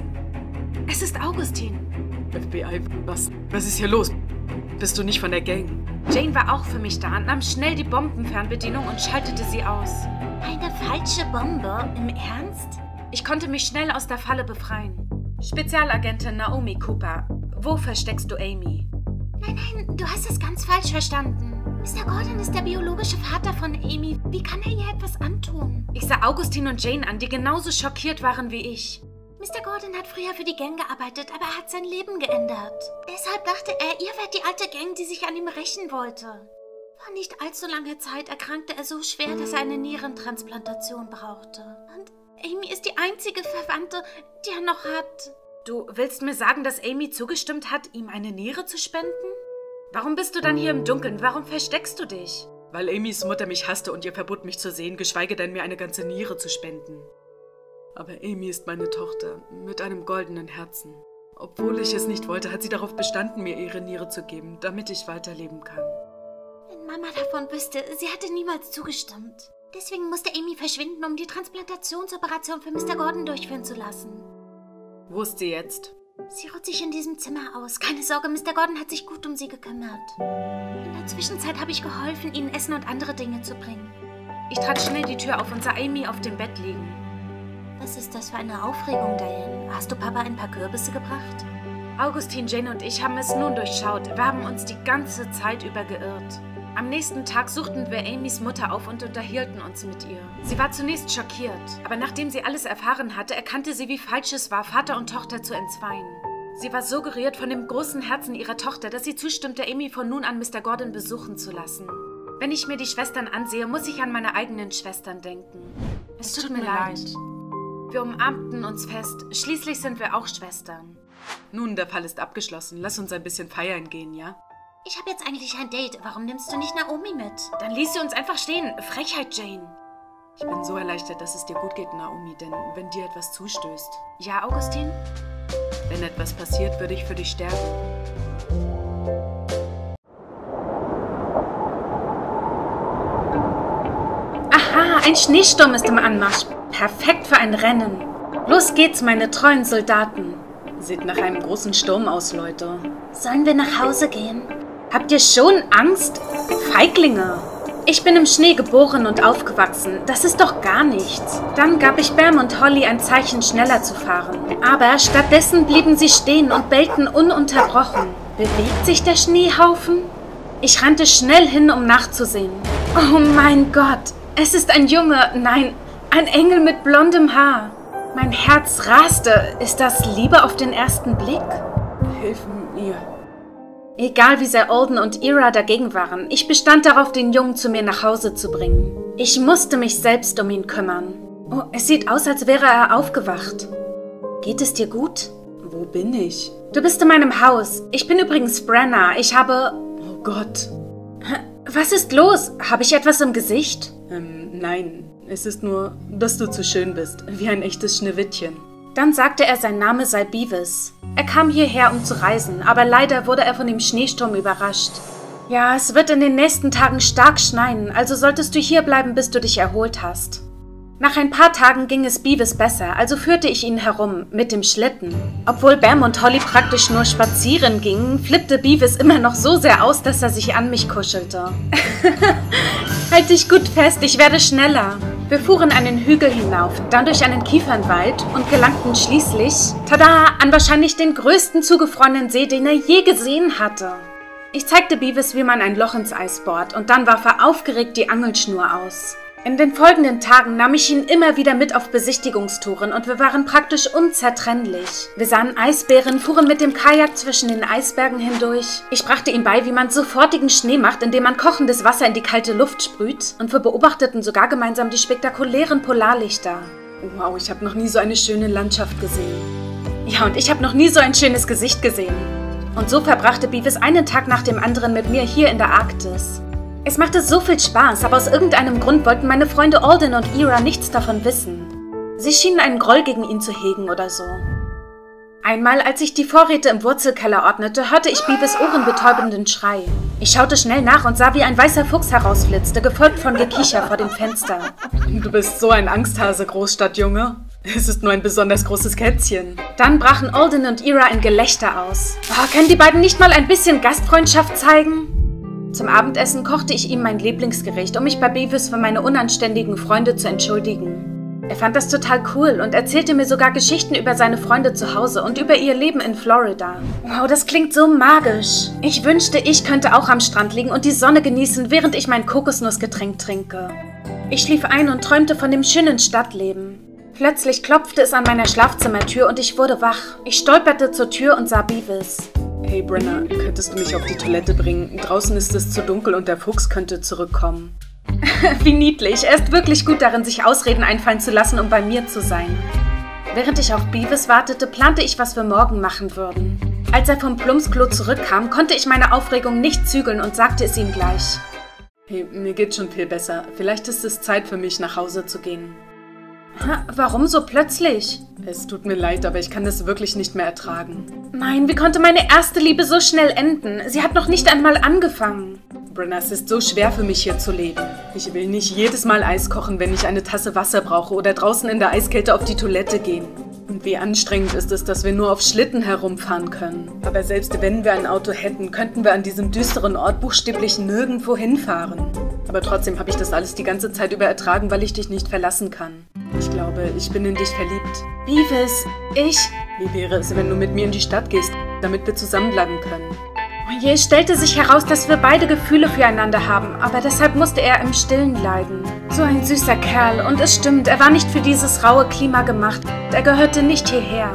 Es ist Augustin. FBI, was ist hier los? Bist du nicht von der Gang? Jane war auch für mich da und nahm schnell die Bombenfernbedienung und schaltete sie aus. Eine falsche Bombe? Im Ernst? Ich konnte mich schnell aus der Falle befreien. Spezialagentin Naomi Cooper, wo versteckst du Amy? Nein, du hast es ganz falsch verstanden. Mr. Gordon ist der biologische Vater von Amy. Wie kann er ihr etwas antun? Ich sah Augustin und Jane an, die genauso schockiert waren wie ich. Mr. Gordon hat früher für die Gang gearbeitet, aber er hat sein Leben geändert. Deshalb dachte er, ihr wärt die alte Gang, die sich an ihm rächen wollte. Vor nicht allzu langer Zeit erkrankte er so schwer, dass er eine Nierentransplantation brauchte. Und Amy ist die einzige Verwandte, die er noch hat. Du willst mir sagen, dass Amy zugestimmt hat, ihm eine Niere zu spenden? Warum bist du dann hier im Dunkeln? Warum versteckst du dich? Weil Amys Mutter mich hasste und ihr verbot, mich zu sehen, geschweige denn mir eine ganze Niere zu spenden. Aber Amy ist meine Tochter, mit einem goldenen Herzen. Obwohl ich es nicht wollte, hat sie darauf bestanden, mir ihre Niere zu geben, damit ich weiterleben kann. Wenn Mama davon wüsste, sie hätte niemals zugestimmt. Deswegen musste Amy verschwinden, um die Transplantationsoperation für Mr. Gordon durchführen zu lassen. Wo ist sie jetzt? Sie ruht sich in diesem Zimmer aus. Keine Sorge, Mr. Gordon hat sich gut um sie gekümmert. In der Zwischenzeit habe ich geholfen, ihnen Essen und andere Dinge zu bringen. Ich trat schnell die Tür auf und sah Amy auf dem Bett liegen. Was ist das für eine Aufregung, Diane? Hast du Papa ein paar Kürbisse gebracht? Augustin, Jane und ich haben es nun durchschaut. Wir haben uns die ganze Zeit über geirrt. Am nächsten Tag suchten wir Amys Mutter auf und unterhielten uns mit ihr. Sie war zunächst schockiert, aber nachdem sie alles erfahren hatte, erkannte sie, wie falsch es war, Vater und Tochter zu entzweien. Sie war so gerührt von dem großen Herzen ihrer Tochter, dass sie zustimmte, Amy von nun an Mr. Gordon besuchen zu lassen. Wenn ich mir die Schwestern ansehe, muss ich an meine eigenen Schwestern denken. Es tut mir leid. Wir umarmten uns fest. Schließlich sind wir auch Schwestern. Nun, der Fall ist abgeschlossen. Lass uns ein bisschen feiern gehen, ja? Ich habe jetzt eigentlich ein Date. Warum nimmst du nicht Naomi mit? Dann ließ sie uns einfach stehen. Frechheit, Jane. Ich bin so erleichtert, dass es dir gut geht, Naomi, denn wenn dir etwas zustößt... Ja, Augustin? Wenn etwas passiert, würde ich für dich sterben. Aha, ein Schneesturm ist im Anmarsch. Perfekt für ein Rennen. Los geht's, meine treuen Soldaten. Sieht nach einem großen Sturm aus, Leute. Sollen wir nach Hause gehen? Habt ihr schon Angst? Feiglinge! Ich bin im Schnee geboren und aufgewachsen. Das ist doch gar nichts. Dann gab ich Bam und Holly ein Zeichen, schneller zu fahren. Aber stattdessen blieben sie stehen und bellten ununterbrochen. Bewegt sich der Schneehaufen? Ich rannte schnell hin, um nachzusehen. Oh mein Gott! Es ist ein Junge, nein, ein Engel mit blondem Haar. Mein Herz raste. Ist das Liebe auf den ersten Blick? Hilf mir. Egal wie sehr Alden und Ira dagegen waren, ich bestand darauf, den Jungen zu mir nach Hause zu bringen. Ich musste mich selbst um ihn kümmern. Oh, es sieht aus, als wäre er aufgewacht. Geht es dir gut? Wo bin ich? Du bist in meinem Haus. Ich bin übrigens Brenna. Ich habe... Oh Gott. Was ist los? Habe ich etwas im Gesicht? Nein. Es ist nur, dass du zu schön bist. Wie ein echtes Schneewittchen. Dann sagte er, sein Name sei Beavis. Er kam hierher, um zu reisen, aber leider wurde er von dem Schneesturm überrascht. Ja, es wird in den nächsten Tagen stark schneien, also solltest du hier bleiben, bis du dich erholt hast. Nach ein paar Tagen ging es Beavis besser, also führte ich ihn herum, mit dem Schlitten. Obwohl Bam und Holly praktisch nur spazieren gingen, flippte Beavis immer noch so sehr aus, dass er sich an mich kuschelte. Halt dich gut fest, ich werde schneller. Wir fuhren einen Hügel hinauf, dann durch einen Kiefernwald und gelangten schließlich, tada, an wahrscheinlich den größten zugefrorenen See, den er je gesehen hatte. Ich zeigte Beavis, wie man ein Loch ins Eis bohrt, und dann warf er aufgeregt die Angelschnur aus. In den folgenden Tagen nahm ich ihn immer wieder mit auf Besichtigungstouren und wir waren praktisch unzertrennlich. Wir sahen Eisbären, fuhren mit dem Kajak zwischen den Eisbergen hindurch. Ich brachte ihm bei, wie man sofortigen Schnee macht, indem man kochendes Wasser in die kalte Luft sprüht. Und wir beobachteten sogar gemeinsam die spektakulären Polarlichter. Wow, ich habe noch nie so eine schöne Landschaft gesehen. Ja, und ich habe noch nie so ein schönes Gesicht gesehen. Und so verbrachte Beavis einen Tag nach dem anderen mit mir hier in der Arktis. Es machte so viel Spaß, aber aus irgendeinem Grund wollten meine Freunde Alden und Ira nichts davon wissen. Sie schienen einen Groll gegen ihn zu hegen oder so. Einmal, als ich die Vorräte im Wurzelkeller ordnete, hörte ich Beavis ohrenbetäubenden Schrei. Ich schaute schnell nach und sah, wie ein weißer Fuchs herausflitzte, gefolgt von Gekicher vor dem Fenster. Du bist so ein Angsthase, Großstadtjunge. Es ist nur ein besonders großes Kätzchen. Dann brachen Alden und Ira in Gelächter aus. Oh, können die beiden nicht mal ein bisschen Gastfreundschaft zeigen? Zum Abendessen kochte ich ihm mein Lieblingsgericht, um mich bei Beavis für meine unanständigen Freunde zu entschuldigen. Er fand das total cool und erzählte mir sogar Geschichten über seine Freunde zu Hause und über ihr Leben in Florida. Wow, das klingt so magisch. Ich wünschte, ich könnte auch am Strand liegen und die Sonne genießen, während ich mein Kokosnussgetränk trinke. Ich schlief ein und träumte von dem schönen Stadtleben. Plötzlich klopfte es an meiner Schlafzimmertür und ich wurde wach. Ich stolperte zur Tür und sah Beavis. Hey Brenna, könntest du mich auf die Toilette bringen? Draußen ist es zu dunkel und der Fuchs könnte zurückkommen. Wie niedlich. Er ist wirklich gut darin, sich Ausreden einfallen zu lassen, um bei mir zu sein. Während ich auf Beavis wartete, plante ich, was wir morgen machen würden. Als er vom Plumpsklo zurückkam, konnte ich meine Aufregung nicht zügeln und sagte es ihm gleich. Hey, mir geht's schon viel besser. Vielleicht ist es Zeit für mich, nach Hause zu gehen. Warum so plötzlich? Es tut mir leid, aber ich kann das wirklich nicht mehr ertragen. Nein, wie konnte meine erste Liebe so schnell enden? Sie hat noch nicht einmal angefangen. Brenna, es ist so schwer für mich, hier zu leben. Ich will nicht jedes Mal Eis kochen, wenn ich eine Tasse Wasser brauche oder draußen in der Eiskälte auf die Toilette gehen. Und wie anstrengend ist es, dass wir nur auf Schlitten herumfahren können. Aber selbst wenn wir ein Auto hätten, könnten wir an diesem düsteren Ort buchstäblich nirgendwo hinfahren. Aber trotzdem habe ich das alles die ganze Zeit über ertragen, weil ich dich nicht verlassen kann. Ich glaube, ich bin in dich verliebt. Beavis, Wie wäre es, wenn du mit mir in die Stadt gehst, damit wir zusammenbleiben können? Es stellte sich heraus, dass wir beide Gefühle füreinander haben, aber deshalb musste er im Stillen leiden. So ein süßer Kerl, und es stimmt, er war nicht für dieses raue Klima gemacht. Er gehörte nicht hierher.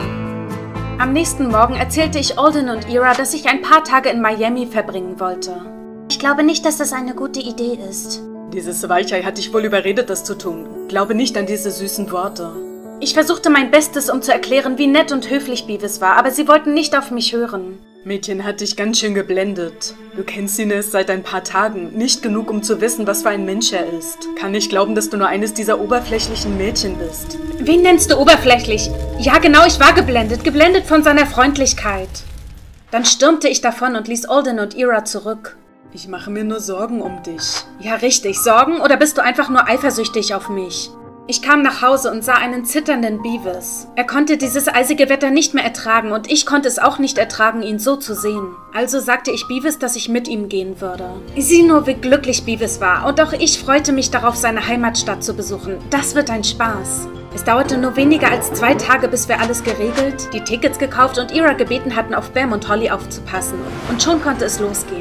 Am nächsten Morgen erzählte ich Alden und Ira, dass ich ein paar Tage in Miami verbringen wollte. Ich glaube nicht, dass das eine gute Idee ist. Dieses Weichei hat dich wohl überredet, das zu tun. Glaube nicht an diese süßen Worte. Ich versuchte mein Bestes, um zu erklären, wie nett und höflich Beavis war, aber sie wollten nicht auf mich hören. Mädchen hat dich ganz schön geblendet. Du kennst ihn erst seit ein paar Tagen. Nicht genug, um zu wissen, was für ein Mensch er ist. Kann nicht glauben, dass du nur eines dieser oberflächlichen Mädchen bist. Wen nennst du oberflächlich? Ja, genau, ich war geblendet von seiner Freundlichkeit. Dann stürmte ich davon und ließ Alden und Ira zurück. Ich mache mir nur Sorgen um dich. Ja, richtig. Sorgen? Oder bist du einfach nur eifersüchtig auf mich? Ich kam nach Hause und sah einen zitternden Beavis. Er konnte dieses eisige Wetter nicht mehr ertragen und ich konnte es auch nicht ertragen, ihn so zu sehen. Also sagte ich Beavis, dass ich mit ihm gehen würde. Sieh nur, wie glücklich Beavis war und auch ich freute mich darauf, seine Heimatstadt zu besuchen. Das wird ein Spaß. Es dauerte nur weniger als 2 Tage, bis wir alles geregelt, die Tickets gekauft und Ira gebeten hatten, auf Bam und Holly aufzupassen. Und schon konnte es losgehen.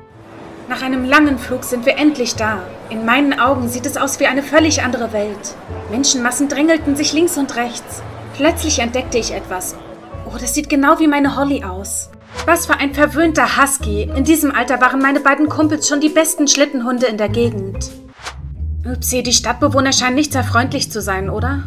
Nach einem langen Flug sind wir endlich da. In meinen Augen sieht es aus wie eine völlig andere Welt. Menschenmassen drängelten sich links und rechts. Plötzlich entdeckte ich etwas. Oh, das sieht genau wie meine Holly aus. Was für ein verwöhnter Husky. In diesem Alter waren meine beiden Kumpels schon die besten Schlittenhunde in der Gegend. Upsi, die Stadtbewohner scheinen nicht sehr freundlich zu sein, oder?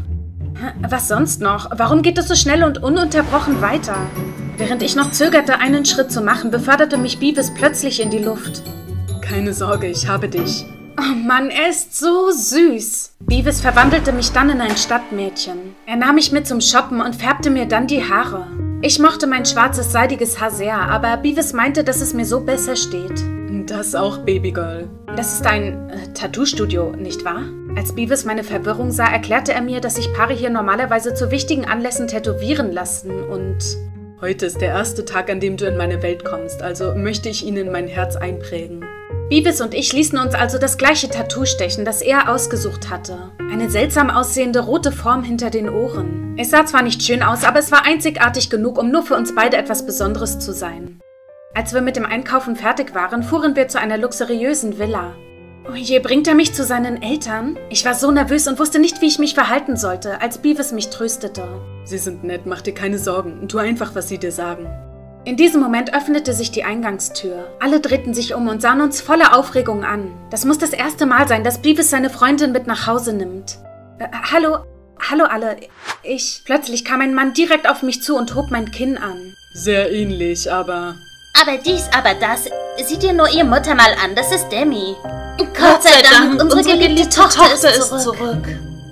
Was sonst noch? Warum geht es so schnell und ununterbrochen weiter? Während ich noch zögerte, einen Schritt zu machen, beförderte mich Beavis plötzlich in die Luft. Keine Sorge, ich habe dich. Oh Mann, er ist so süß. Beavis verwandelte mich dann in ein Stadtmädchen. Er nahm mich mit zum Shoppen und färbte mir dann die Haare. Ich mochte mein schwarzes, seidiges Haar sehr, aber Beavis meinte, dass es mir so besser steht. Das auch, Babygirl. Das ist ein Tattoo-Studio, nicht wahr? Als Beavis meine Verwirrung sah, erklärte er mir, dass sich Paare hier normalerweise zu wichtigen Anlässen tätowieren lassen und... Heute ist der erste Tag, an dem du in meine Welt kommst, also möchte ich ihn in mein Herz einprägen. Beavis und ich ließen uns also das gleiche Tattoo stechen, das er ausgesucht hatte. Eine seltsam aussehende rote Form hinter den Ohren. Es sah zwar nicht schön aus, aber es war einzigartig genug, um nur für uns beide etwas Besonderes zu sein. Als wir mit dem Einkaufen fertig waren, fuhren wir zu einer luxuriösen Villa. Oh je, bringt er mich zu seinen Eltern? Ich war so nervös und wusste nicht, wie ich mich verhalten sollte, als Beavis mich tröstete. Sie sind nett, mach dir keine Sorgen. Tu einfach, was sie dir sagen. In diesem Moment öffnete sich die Eingangstür. Alle drehten sich um und sahen uns voller Aufregung an. Das muss das erste Mal sein, dass Beavis seine Freundin mit nach Hause nimmt. Hallo alle. Plötzlich kam ein Mann direkt auf mich zu und hob mein Kinn an. Sehr ähnlich, aber... Aber dies, aber das. Sieh dir nur ihr Mutter mal an, das ist Demi. Gott sei Dank, unsere geliebte Tochter ist zurück.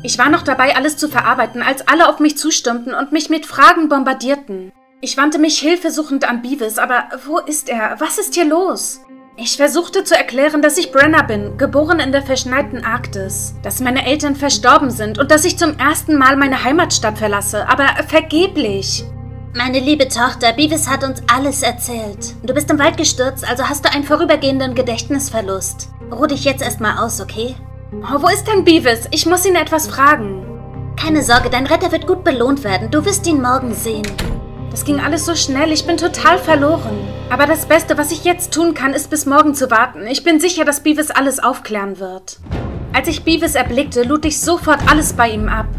Ich war noch dabei, alles zu verarbeiten, als alle auf mich zustürmten und mich mit Fragen bombardierten. Ich wandte mich hilfesuchend an Beavis, aber wo ist er? Was ist hier los? Ich versuchte zu erklären, dass ich Brenna bin, geboren in der verschneiten Arktis, dass meine Eltern verstorben sind und dass ich zum ersten Mal meine Heimatstadt verlasse, aber vergeblich. Meine liebe Tochter, Beavis hat uns alles erzählt. Du bist im Wald gestürzt, also hast du einen vorübergehenden Gedächtnisverlust. Ruh dich jetzt erstmal aus, okay? Oh, wo ist denn Beavis? Ich muss ihn etwas fragen. Keine Sorge, dein Retter wird gut belohnt werden. Du wirst ihn morgen sehen. Das ging alles so schnell, ich bin total verloren. Aber das Beste, was ich jetzt tun kann, ist bis morgen zu warten. Ich bin sicher, dass Beavis alles aufklären wird. Als ich Beavis erblickte, lud ich sofort alles bei ihm ab.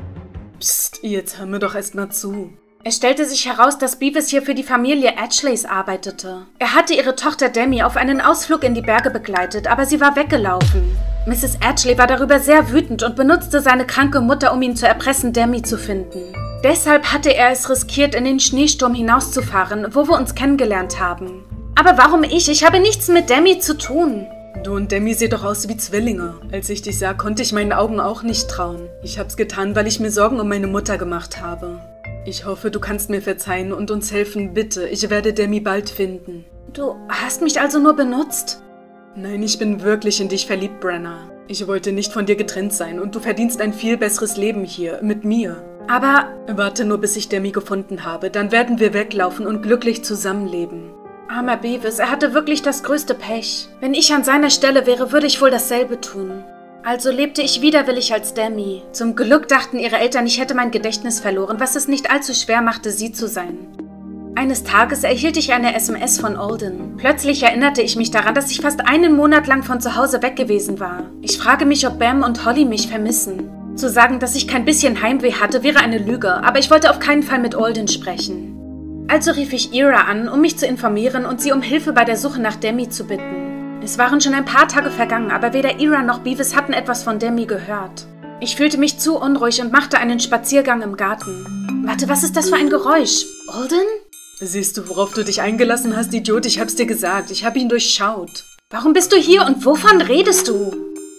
Psst, jetzt hör mir doch erst mal zu. Es stellte sich heraus, dass Beavis hier für die Familie Atchleys arbeitete. Er hatte ihre Tochter Demi auf einen Ausflug in die Berge begleitet, aber sie war weggelaufen. Mrs. Atchley war darüber sehr wütend und benutzte seine kranke Mutter, um ihn zu erpressen, Demi zu finden. Deshalb hatte er es riskiert, in den Schneesturm hinauszufahren, wo wir uns kennengelernt haben. Aber warum ich? Ich habe nichts mit Demi zu tun. Du und Demi seht doch aus wie Zwillinge. Als ich dich sah, konnte ich meinen Augen auch nicht trauen. Ich hab's getan, weil ich mir Sorgen um meine Mutter gemacht habe. Ich hoffe, du kannst mir verzeihen und uns helfen, bitte. Ich werde Demi bald finden. Du hast mich also nur benutzt? Nein, ich bin wirklich in dich verliebt, Brenna. Ich wollte nicht von dir getrennt sein und du verdienst ein viel besseres Leben hier, mit mir. Aber... Warte nur, bis ich Demi gefunden habe. Dann werden wir weglaufen und glücklich zusammenleben. Armer Beavis, er hatte wirklich das größte Pech. Wenn ich an seiner Stelle wäre, würde ich wohl dasselbe tun. Also lebte ich widerwillig als Demi. Zum Glück dachten ihre Eltern, ich hätte mein Gedächtnis verloren, was es nicht allzu schwer machte, sie zu sein. Eines Tages erhielt ich eine SMS von Alden. Plötzlich erinnerte ich mich daran, dass ich fast einen Monat lang von zu Hause weg gewesen war. Ich frage mich, ob Bam und Holly mich vermissen. Zu sagen, dass ich kein bisschen Heimweh hatte, wäre eine Lüge, aber ich wollte auf keinen Fall mit Alden sprechen. Also rief ich Ira an, um mich zu informieren und sie um Hilfe bei der Suche nach Demi zu bitten. Es waren schon ein paar Tage vergangen, aber weder Ira noch Beavis hatten etwas von Demi gehört. Ich fühlte mich zu unruhig und machte einen Spaziergang im Garten. Warte, was ist das für ein Geräusch? Alden? Siehst du, worauf du dich eingelassen hast, Idiot? Ich hab's dir gesagt. Ich hab ihn durchschaut. Warum bist du hier und wovon redest du?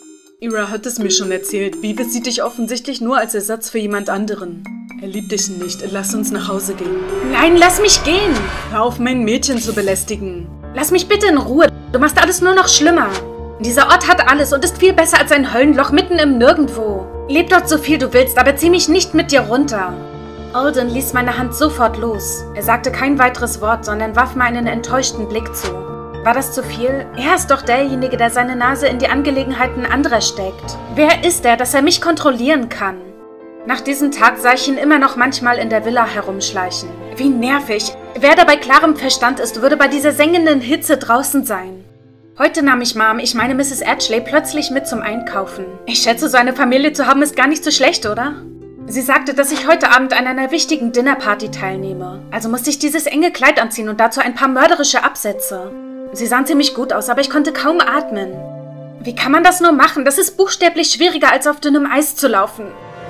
Ira hat es mir schon erzählt. Beavis sieht dich offensichtlich nur als Ersatz für jemand anderen. Er liebt dich nicht. Lass uns nach Hause gehen. Nein, lass mich gehen! Hör auf, mein Mädchen zu belästigen. Lass mich bitte in Ruhe. Du machst alles nur noch schlimmer. Dieser Ort hat alles und ist viel besser als ein Höllenloch mitten im Nirgendwo. Leb dort so viel du willst, aber zieh mich nicht mit dir runter. Alden ließ meine Hand sofort los. Er sagte kein weiteres Wort, sondern warf mir einen enttäuschten Blick zu. War das zu viel? Er ist doch derjenige, der seine Nase in die Angelegenheiten anderer steckt. Wer ist er, dass er mich kontrollieren kann? Nach diesem Tag sah ich ihn immer noch manchmal in der Villa herumschleichen. Wie nervig. Wer da bei klarem Verstand ist, würde bei dieser sengenden Hitze draußen sein. Heute nahm ich Mom, ich meine Mrs. Atchley, plötzlich mit zum Einkaufen. Ich schätze, so eine Familie zu haben ist gar nicht so schlecht, oder? Sie sagte, dass ich heute Abend an einer wichtigen Dinnerparty teilnehme. Also musste ich dieses enge Kleid anziehen und dazu ein paar mörderische Absätze. Sie sahen ziemlich gut aus, aber ich konnte kaum atmen. Wie kann man das nur machen? Das ist buchstäblich schwieriger, als auf dünnem Eis zu laufen.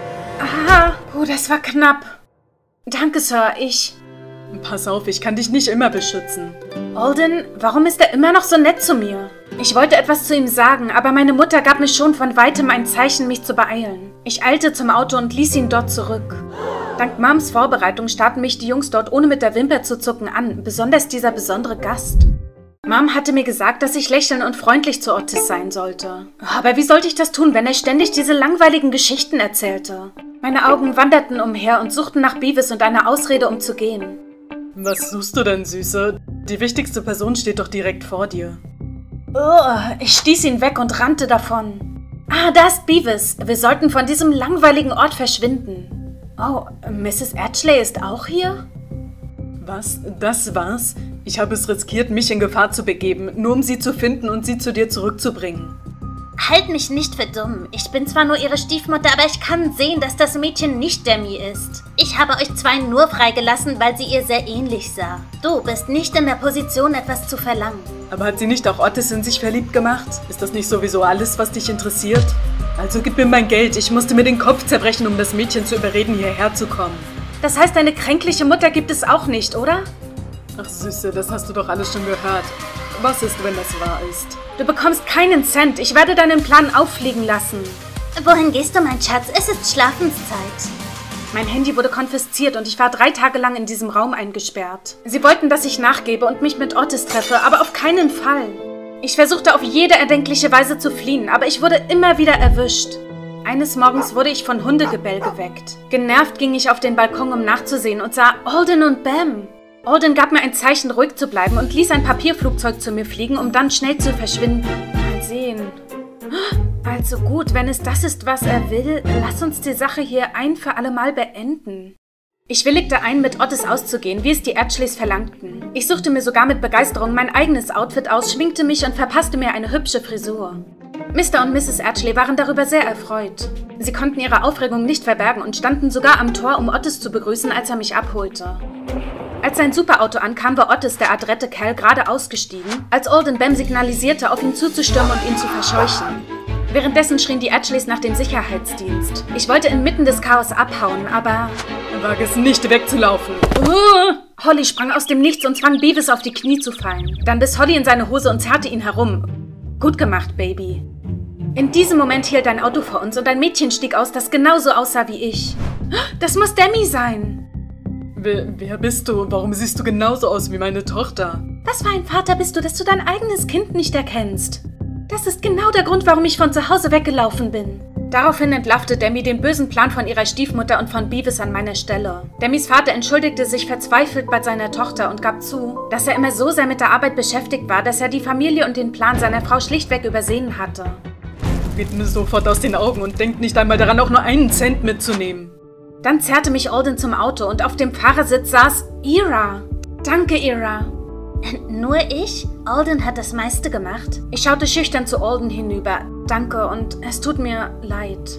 Aha, das war knapp. Danke, Sir, Pass auf, ich kann dich nicht immer beschützen. Alden, warum ist er immer noch so nett zu mir? Ich wollte etwas zu ihm sagen, aber meine Mutter gab mir schon von weitem ein Zeichen, mich zu beeilen. Ich eilte zum Auto und ließ ihn dort zurück. Dank Moms Vorbereitung starrten mich die Jungs dort ohne mit der Wimper zu zucken an, besonders dieser besondere Gast. Mom hatte mir gesagt, dass ich lächeln und freundlich zu Otis sein sollte. Aber wie sollte ich das tun, wenn er ständig diese langweiligen Geschichten erzählte? Meine Augen wanderten umher und suchten nach Beavis und einer Ausrede, um zu gehen. Was suchst du denn, Süße? Die wichtigste Person steht doch direkt vor dir. Ich stieß ihn weg und rannte davon. Ah, da ist Beavis. Wir sollten von diesem langweiligen Ort verschwinden. Oh, Mrs. Atchley ist auch hier? Was? Das war's? Ich habe es riskiert, mich in Gefahr zu begeben, nur um sie zu finden und sie zu dir zurückzubringen. Halt mich nicht für dumm. Ich bin zwar nur ihre Stiefmutter, aber ich kann sehen, dass das Mädchen nicht Demi ist. Ich habe euch zwei nur freigelassen, weil sie ihr sehr ähnlich sah. Du bist nicht in der Position, etwas zu verlangen. Aber hat sie nicht auch Otis in sich verliebt gemacht? Ist das nicht sowieso alles, was dich interessiert? Also gib mir mein Geld. Ich musste mir den Kopf zerbrechen, um das Mädchen zu überreden, hierher zu kommen. Das heißt, eine kränkliche Mutter gibt es auch nicht, oder? Ach Süße, das hast du doch alles schon gehört. Was ist, wenn das wahr ist? Du bekommst keinen Cent. Ich werde deinen Plan auffliegen lassen. Wohin gehst du, mein Schatz? Es ist Schlafenszeit. Mein Handy wurde konfisziert und ich war 3 Tage lang in diesem Raum eingesperrt. Sie wollten, dass ich nachgebe und mich mit Otis treffe, aber auf keinen Fall. Ich versuchte auf jede erdenkliche Weise zu fliehen, aber ich wurde immer wieder erwischt. Eines Morgens wurde ich von Hundegebell geweckt. Genervt ging ich auf den Balkon, um nachzusehen und sah Alden und Bam. Alden gab mir ein Zeichen, ruhig zu bleiben und ließ ein Papierflugzeug zu mir fliegen, um dann schnell zu verschwinden. Mal sehen. Also gut, wenn es das ist, was er will, lass uns die Sache hier ein für alle Mal beenden. Ich willigte ein, mit Otis auszugehen, wie es die Ashley's verlangten. Ich suchte mir sogar mit Begeisterung mein eigenes Outfit aus, schminkte mich und verpasste mir eine hübsche Frisur. Mr. und Mrs. Ashley waren darüber sehr erfreut. Sie konnten ihre Aufregung nicht verbergen und standen sogar am Tor, um Otis zu begrüßen, als er mich abholte. Als sein Superauto ankam, war Otis, der adrette Kerl, gerade ausgestiegen, als Alden Bam signalisierte, auf ihn zuzustürmen und ihn zu verscheuchen. Währenddessen schrien die Ashleys nach dem Sicherheitsdienst. Ich wollte inmitten des Chaos abhauen, aber... Wage es nicht, wegzulaufen. Holly sprang aus dem Nichts und zwang Beavis auf die Knie zu fallen. Dann biss Holly in seine Hose und zerrte ihn herum. Gut gemacht, Baby. In diesem Moment hielt ein Auto vor uns und ein Mädchen stieg aus, das genauso aussah wie ich. Das muss Demi sein. Wer bist du? Warum siehst du genauso aus wie meine Tochter? Was für ein Vater bist du, dass du dein eigenes Kind nicht erkennst? Das ist genau der Grund, warum ich von zu Hause weggelaufen bin. Daraufhin entlarvte Demi den bösen Plan von ihrer Stiefmutter und von Beavis an meiner Stelle. Demis Vater entschuldigte sich verzweifelt bei seiner Tochter und gab zu, dass er immer so sehr mit der Arbeit beschäftigt war, dass er die Familie und den Plan seiner Frau schlichtweg übersehen hatte. Geht mir sofort aus den Augen und denkt nicht einmal daran, auch nur einen Cent mitzunehmen. Dann zerrte mich Alden zum Auto und auf dem Fahrersitz saß Ira. Danke, Ira. Nur ich? Alden hat das meiste gemacht. Ich schaute schüchtern zu Alden hinüber. Danke und es tut mir leid.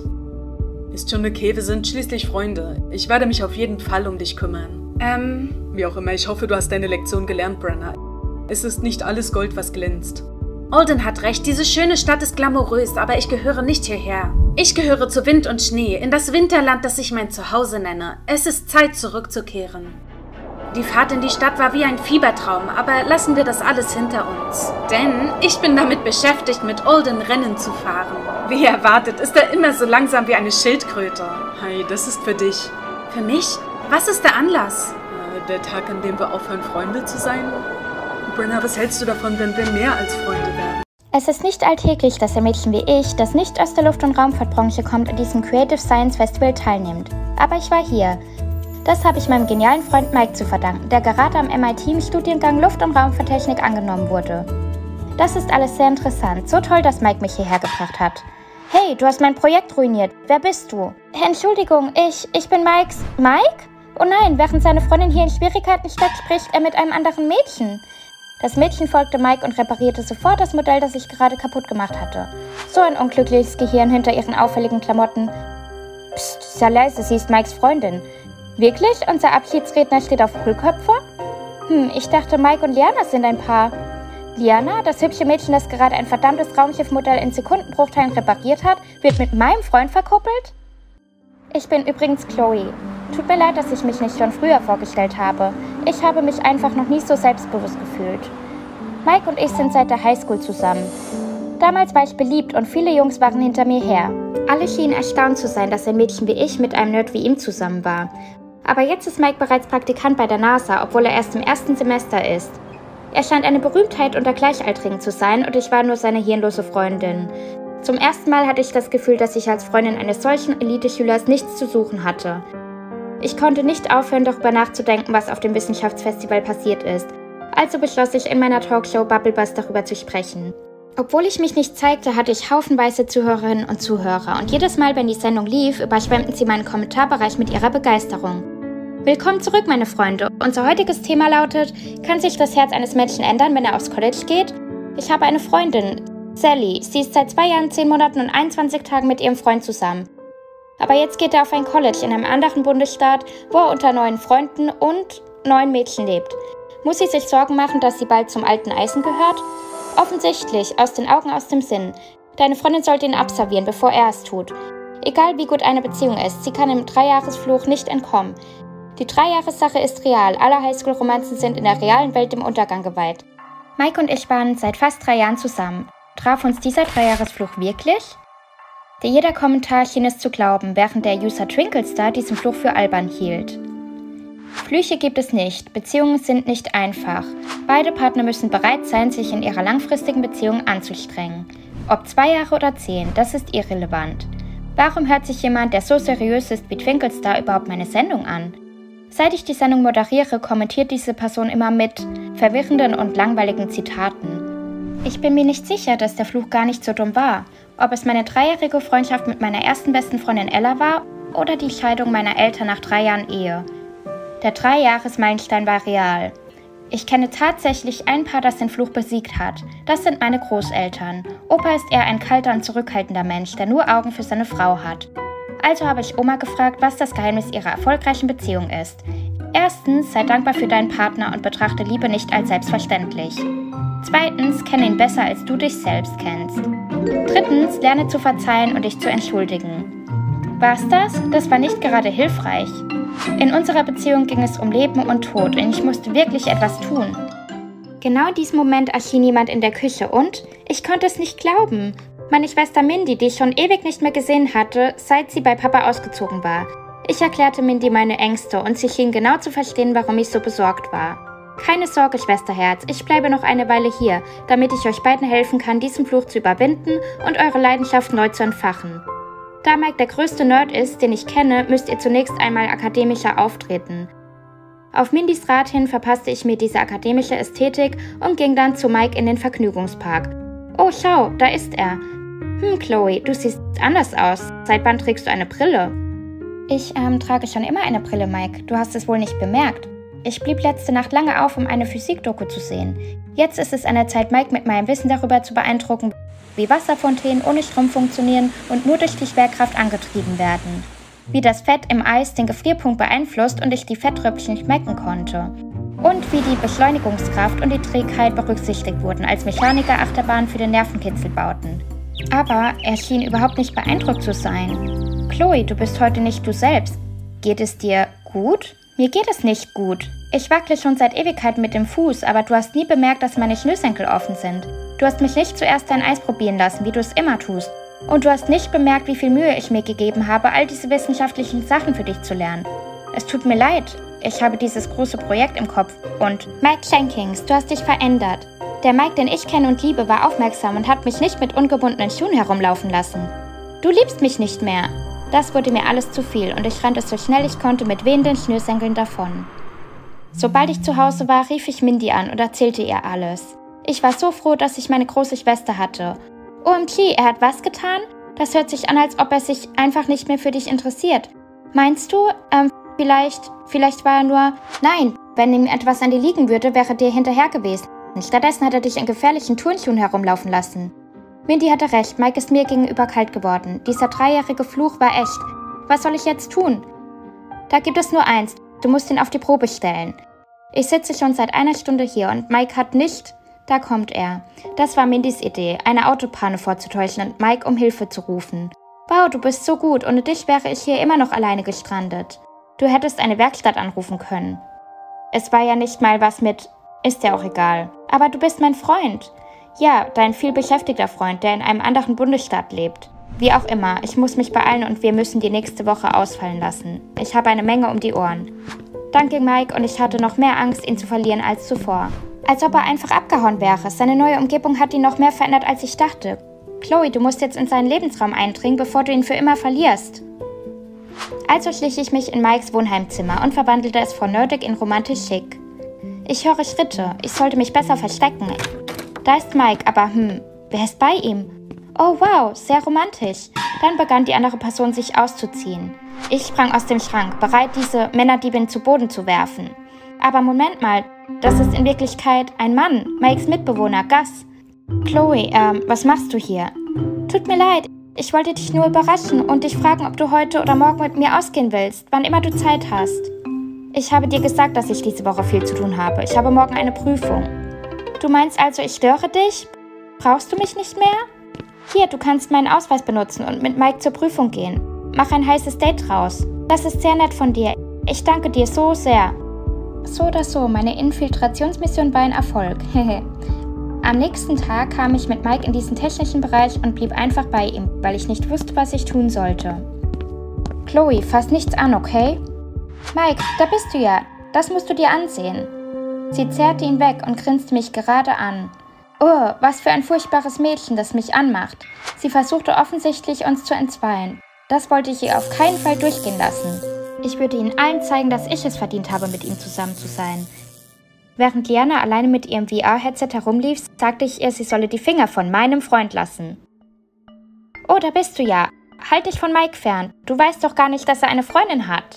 Ist schon okay, wir sind schließlich Freunde. Ich werde mich auf jeden Fall um dich kümmern. Wie auch immer, ich hoffe, du hast deine Lektion gelernt, Brenna. Es ist nicht alles Gold, was glänzt. Alden hat recht, diese schöne Stadt ist glamourös, aber ich gehöre nicht hierher. Ich gehöre zu Wind und Schnee, in das Winterland, das ich mein Zuhause nenne. Es ist Zeit, zurückzukehren. Die Fahrt in die Stadt war wie ein Fiebertraum, aber lassen wir das alles hinter uns. Denn ich bin damit beschäftigt, mit Alden Rennen zu fahren. Wie erwartet, ist er immer so langsam wie eine Schildkröte. Hi, das ist für dich. Für mich? Was ist der Anlass? Der Tag, an dem wir aufhören, Freunde zu sein. Brenna, was hältst du davon, wenn wir mehr als Freunde werden? Es ist nicht alltäglich, dass ein Mädchen wie ich, das nicht aus der Luft- und Raumfahrtbranche kommt, an diesem Creative Science Festival teilnimmt. Aber ich war hier. Das habe ich meinem genialen Freund Mike zu verdanken, der gerade am MIT im Studiengang Luft- und Raumfahrttechnik angenommen wurde. Das ist alles sehr interessant. So toll, dass Mike mich hierher gebracht hat. Hey, du hast mein Projekt ruiniert. Wer bist du? Entschuldigung, ich bin Mikes... Mike? Oh nein, während seine Freundin hier in Schwierigkeiten steckt, spricht er mit einem anderen Mädchen. Das Mädchen folgte Mike und reparierte sofort das Modell, das ich gerade kaputt gemacht hatte. So ein unglückliches Gehirn hinter ihren auffälligen Klamotten. Psst, sei leise, sie ist Mikes Freundin. Wirklich? Unser Abschiedsredner steht auf Hohlköpfe? Ich dachte, Mike und Liana sind ein Paar. Liana, das hübsche Mädchen, das gerade ein verdammtes Raumschiffmodell in Sekundenbruchteilen repariert hat, wird mit meinem Freund verkuppelt? Ich bin übrigens Chloe. Tut mir leid, dass ich mich nicht schon früher vorgestellt habe. Ich habe mich einfach noch nie so selbstbewusst gefühlt. Mike und ich sind seit der Highschool zusammen. Damals war ich beliebt und viele Jungs waren hinter mir her. Alle schienen erstaunt zu sein, dass ein Mädchen wie ich mit einem Nerd wie ihm zusammen war. Aber jetzt ist Mike bereits Praktikant bei der NASA, obwohl er erst im 1. Semester ist. Er scheint eine Berühmtheit unter Gleichaltrigen zu sein und ich war nur seine hirnlose Freundin. Zum ersten Mal hatte ich das Gefühl, dass ich als Freundin eines solchen Elite-Schülers nichts zu suchen hatte. Ich konnte nicht aufhören, darüber nachzudenken, was auf dem Wissenschaftsfestival passiert ist. Also beschloss ich, in meiner Talkshow Bubblebuzz darüber zu sprechen. Obwohl ich mich nicht zeigte, hatte ich haufenweise Zuhörerinnen und Zuhörer und jedes Mal, wenn die Sendung lief, überschwemmten sie meinen Kommentarbereich mit ihrer Begeisterung. Willkommen zurück, meine Freunde. Unser heutiges Thema lautet: Kann sich das Herz eines Menschen ändern, wenn er aufs College geht? Ich habe eine Freundin, Sally. Sie ist seit 2 Jahren, 10 Monaten und 21 Tagen mit ihrem Freund zusammen. Aber jetzt geht er auf ein College in einem anderen Bundesstaat, wo er unter neuen Freunden und neuen Mädchen lebt. Muss sie sich Sorgen machen, dass sie bald zum alten Eisen gehört? Offensichtlich, aus den Augen, aus dem Sinn. Deine Freundin sollte ihn abservieren, bevor er es tut. Egal wie gut eine Beziehung ist, sie kann im 3-Jahres-Fluch nicht entkommen. Die 3-Jahres-Sache ist real, alle Highschool-Romanzen sind in der realen Welt dem Untergang geweiht. Mike und ich waren seit fast 3 Jahren zusammen. Traf uns dieser 3-Jahres-Fluch wirklich? Jeder Kommentar schien es zu glauben, während der User Twinklestar diesen Fluch für albern hielt. Flüche gibt es nicht, Beziehungen sind nicht einfach. Beide Partner müssen bereit sein, sich in ihrer langfristigen Beziehung anzustrengen. Ob 2 Jahre oder 10, das ist irrelevant. Warum hört sich jemand, der so seriös ist wie Twinklestar, überhaupt meine Sendung an? Seit ich die Sendung moderiere, kommentiert diese Person immer mit verwirrenden und langweiligen Zitaten. Ich bin mir nicht sicher, dass der Fluch gar nicht so dumm war. Ob es meine 3-jährige Freundschaft mit meiner ersten besten Freundin Ella war oder die Scheidung meiner Eltern nach 3 Jahren Ehe. Der 3-Jahres-Meilenstein war real. Ich kenne tatsächlich ein Paar, das den Fluch besiegt hat. Das sind meine Großeltern. Opa ist eher ein kalter und zurückhaltender Mensch, der nur Augen für seine Frau hat. Also habe ich Oma gefragt, was das Geheimnis ihrer erfolgreichen Beziehung ist. Erstens, sei dankbar für deinen Partner und betrachte Liebe nicht als selbstverständlich. Zweitens, kenne ihn besser, als du dich selbst kennst. Drittens, lerne zu verzeihen und dich zu entschuldigen. War's das? Das war nicht gerade hilfreich. In unserer Beziehung ging es um Leben und Tod und ich musste wirklich etwas tun. Genau in diesem Moment erschien jemand in der Küche und ich konnte es nicht glauben. Meine Schwester Mindy, die ich schon ewig nicht mehr gesehen hatte, seit sie bei Papa ausgezogen war. Ich erklärte Mindy meine Ängste und sie schien genau zu verstehen, warum ich so besorgt war. Keine Sorge, Schwesterherz, ich bleibe noch eine Weile hier, damit ich euch beiden helfen kann, diesen Fluch zu überwinden und eure Leidenschaft neu zu entfachen. Da Mike der größte Nerd ist, den ich kenne, müsst ihr zunächst einmal akademischer auftreten. Auf Mindys Rat hin verpasste ich mir diese akademische Ästhetik und ging dann zu Mike in den Vergnügungspark. Oh, schau, da ist er. Chloe, du siehst anders aus. Seit wann trägst du eine Brille? Ich trage schon immer eine Brille, Mike. Du hast es wohl nicht bemerkt. Ich blieb letzte Nacht lange auf, um eine Physikdoku zu sehen. Jetzt ist es an der Zeit, Mike mit meinem Wissen darüber zu beeindrucken, wie Wasserfontänen ohne Strom funktionieren und nur durch die Schwerkraft angetrieben werden. Wie das Fett im Eis den Gefrierpunkt beeinflusst und ich die Fetttröpfchen schmecken konnte. Und wie die Beschleunigungskraft und die Trägheit berücksichtigt wurden, als Mechaniker Achterbahnen für den Nervenkitzel bauten. Aber er schien überhaupt nicht beeindruckt zu sein. Chloe, du bist heute nicht du selbst. Geht es dir gut? Mir geht es nicht gut. Ich wackle schon seit Ewigkeiten mit dem Fuß, aber du hast nie bemerkt, dass meine Schnürsenkel offen sind. Du hast mich nicht zuerst dein Eis probieren lassen, wie du es immer tust. Und du hast nicht bemerkt, wie viel Mühe ich mir gegeben habe, all diese wissenschaftlichen Sachen für dich zu lernen. Es tut mir leid. Ich habe dieses große Projekt im Kopf. Und Mike Jenkins, du hast dich verändert. Der Mike, den ich kenne und liebe, war aufmerksam und hat mich nicht mit ungebundenen Schuhen herumlaufen lassen. Du liebst mich nicht mehr. Das wurde mir alles zu viel und ich rannte so schnell ich konnte mit wehenden Schnürsenkeln davon. Sobald ich zu Hause war, rief ich Mindy an und erzählte ihr alles. Ich war so froh, dass ich meine große Schwester hatte. OMG, er hat was getan? Das hört sich an, als ob er sich einfach nicht mehr für dich interessiert. Meinst du, vielleicht war er nur... Nein, wenn ihm etwas an dir liegen würde, wäre dir hinterher gewesen. Stattdessen hat er dich in gefährlichen Turnschuhen herumlaufen lassen. Mindy hatte recht, Mike ist mir gegenüber kalt geworden. Dieser 3-jährige Fluch war echt. Was soll ich jetzt tun? Da gibt es nur eins, du musst ihn auf die Probe stellen. Ich sitze schon seit einer Stunde hier und Mike hat nicht... Da kommt er. Das war Mindys Idee, eine Autopanne vorzutäuschen und Mike um Hilfe zu rufen. Wow, du bist so gut, ohne dich wäre ich hier immer noch alleine gestrandet. Du hättest eine Werkstatt anrufen können. Es war ja nicht mal was mit... Ist ja auch egal. Aber du bist mein Freund. Ja, dein vielbeschäftigter Freund, der in einem anderen Bundesstaat lebt. Wie auch immer, ich muss mich beeilen und wir müssen die nächste Woche ausfallen lassen. Ich habe eine Menge um die Ohren. Danke, Mike, und ich hatte noch mehr Angst, ihn zu verlieren als zuvor. Als ob er einfach abgehauen wäre. Seine neue Umgebung hat ihn noch mehr verändert, als ich dachte. Chloe, du musst jetzt in seinen Lebensraum eindringen, bevor du ihn für immer verlierst. Also schlich ich mich in Mikes Wohnheimzimmer und verwandelte es von nerdig in romantisch schick. Ich höre Schritte. Ich sollte mich besser verstecken. Da ist Mike, aber wer ist bei ihm? Oh wow, sehr romantisch. Dann begann die andere Person sich auszuziehen. Ich sprang aus dem Schrank, bereit, diese Männerdiebin zu Boden zu werfen. Aber Moment mal, das ist in Wirklichkeit ein Mann, Mikes Mitbewohner, Gus. Chloe, was machst du hier? Tut mir leid, ich wollte dich nur überraschen und dich fragen, ob du heute oder morgen mit mir ausgehen willst, wann immer du Zeit hast. Ich habe dir gesagt, dass ich diese Woche viel zu tun habe. Ich habe morgen eine Prüfung. Du meinst also, ich störe dich? Brauchst du mich nicht mehr? Hier, du kannst meinen Ausweis benutzen und mit Mike zur Prüfung gehen. Mach ein heißes Date raus. Das ist sehr nett von dir. Ich danke dir so sehr. So oder so, meine Infiltrationsmission war ein Erfolg. Am nächsten Tag kam ich mit Mike in diesen technischen Bereich und blieb einfach bei ihm, weil ich nicht wusste, was ich tun sollte. Chloe, fass nichts an, okay? Mike, da bist du ja. Das musst du dir ansehen. Sie zerrte ihn weg und grinste mich gerade an. Oh, was für ein furchtbares Mädchen, das mich anmacht. Sie versuchte offensichtlich, uns zu entzweien. Das wollte ich ihr auf keinen Fall durchgehen lassen. Ich würde ihnen allen zeigen, dass ich es verdient habe, mit ihm zusammen zu sein. Während Liana alleine mit ihrem VR-Headset herumlief, sagte ich ihr, sie solle die Finger von meinem Freund lassen. Oh, da bist du ja. Halt dich von Mike fern. Du weißt doch gar nicht, dass er eine Freundin hat.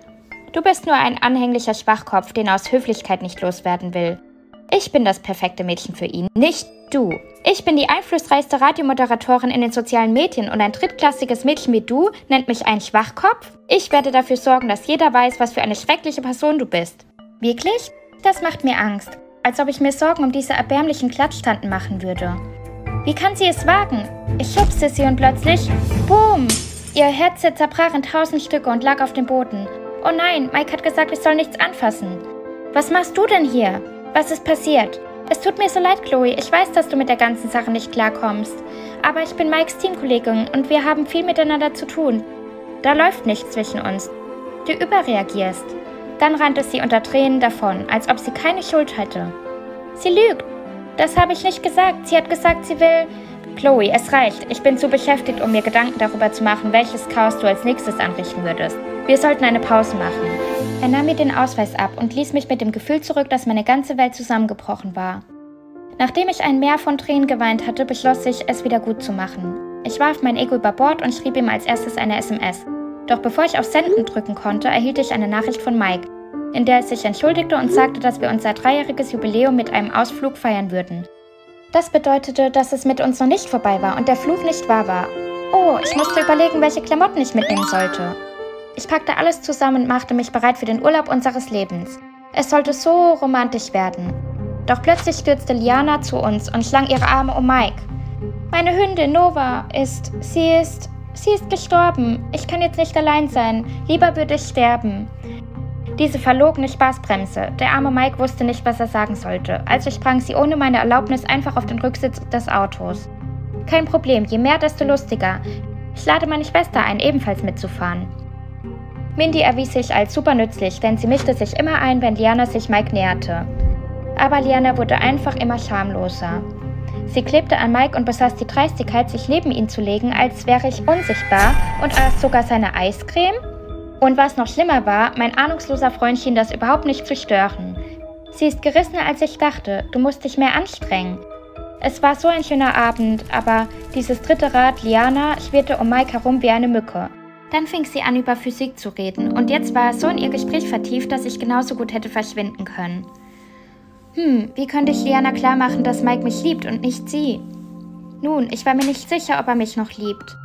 Du bist nur ein anhänglicher Schwachkopf, den er aus Höflichkeit nicht loswerden will. Ich bin das perfekte Mädchen für ihn, nicht du. Ich bin die einflussreichste Radiomoderatorin in den sozialen Medien und ein drittklassiges Mädchen wie du nennt mich einen Schwachkopf? Ich werde dafür sorgen, dass jeder weiß, was für eine schreckliche Person du bist. Wirklich? Das macht mir Angst. Als ob ich mir Sorgen um diese erbärmlichen Klatschtanten machen würde. Wie kann sie es wagen? Ich schubste sie und plötzlich... Boom! Ihr Headset zerbrach in 1000 Stücke und lag auf dem Boden. Oh nein, Mike hat gesagt, ich soll nichts anfassen. Was machst du denn hier? Was ist passiert? Es tut mir so leid, Chloe. Ich weiß, dass du mit der ganzen Sache nicht klarkommst. Aber ich bin Mikes Teamkollegin und wir haben viel miteinander zu tun. Da läuft nichts zwischen uns. Du überreagierst. Dann rannte sie unter Tränen davon, als ob sie keine Schuld hätte. Sie lügt. Das habe ich nicht gesagt. Sie hat gesagt, sie will... Chloe, es reicht. Ich bin zu beschäftigt, um mir Gedanken darüber zu machen, welches Chaos du als nächstes anrichten würdest. Wir sollten eine Pause machen. Er nahm mir den Ausweis ab und ließ mich mit dem Gefühl zurück, dass meine ganze Welt zusammengebrochen war. Nachdem ich ein Meer von Tränen geweint hatte, beschloss ich, es wieder gut zu machen. Ich warf mein Ego über Bord und schrieb ihm als erstes eine SMS. Doch bevor ich auf Senden drücken konnte, erhielt ich eine Nachricht von Mike, in der er sich entschuldigte und sagte, dass wir unser 3-jähriges Jubiläum mit einem Ausflug feiern würden. Das bedeutete, dass es mit uns noch nicht vorbei war und der Fluch nicht wahr war. Oh, ich musste überlegen, welche Klamotten ich mitnehmen sollte. Ich packte alles zusammen und machte mich bereit für den Urlaub unseres Lebens. Es sollte so romantisch werden. Doch plötzlich stürzte Liana zu uns und schlang ihre Arme um Mike. Meine Hündin Nova Sie ist gestorben. Ich kann jetzt nicht allein sein. Lieber würde ich sterben. Diese verlogene Spaßbremse. Der arme Mike wusste nicht, was er sagen sollte. Also sprang sie ohne meine Erlaubnis einfach auf den Rücksitz des Autos. Kein Problem, je mehr, desto lustiger. Ich lade meine Schwester ein, ebenfalls mitzufahren. Mindy erwies sich als super nützlich, denn sie mischte sich immer ein, wenn Liana sich Mike näherte. Aber Liana wurde einfach immer schamloser. Sie klebte an Mike und besaß die Dreistigkeit, sich neben ihn zu legen, als wäre ich unsichtbar und aß sogar seine Eiscreme. Und was noch schlimmer war, mein ahnungsloser Freund schien das überhaupt nicht zu stören. Sie ist gerissener, als ich dachte. Du musst dich mehr anstrengen. Es war so ein schöner Abend, aber dieses dritte Rad, Liana, schwirrte um Mike herum wie eine Mücke. Dann fing sie an, über Physik zu reden, und jetzt war er so in ihr Gespräch vertieft, dass ich genauso gut hätte verschwinden können. Wie könnte ich Liana klar machen, dass Mike mich liebt und nicht sie? Nun, ich war mir nicht sicher, ob er mich noch liebt.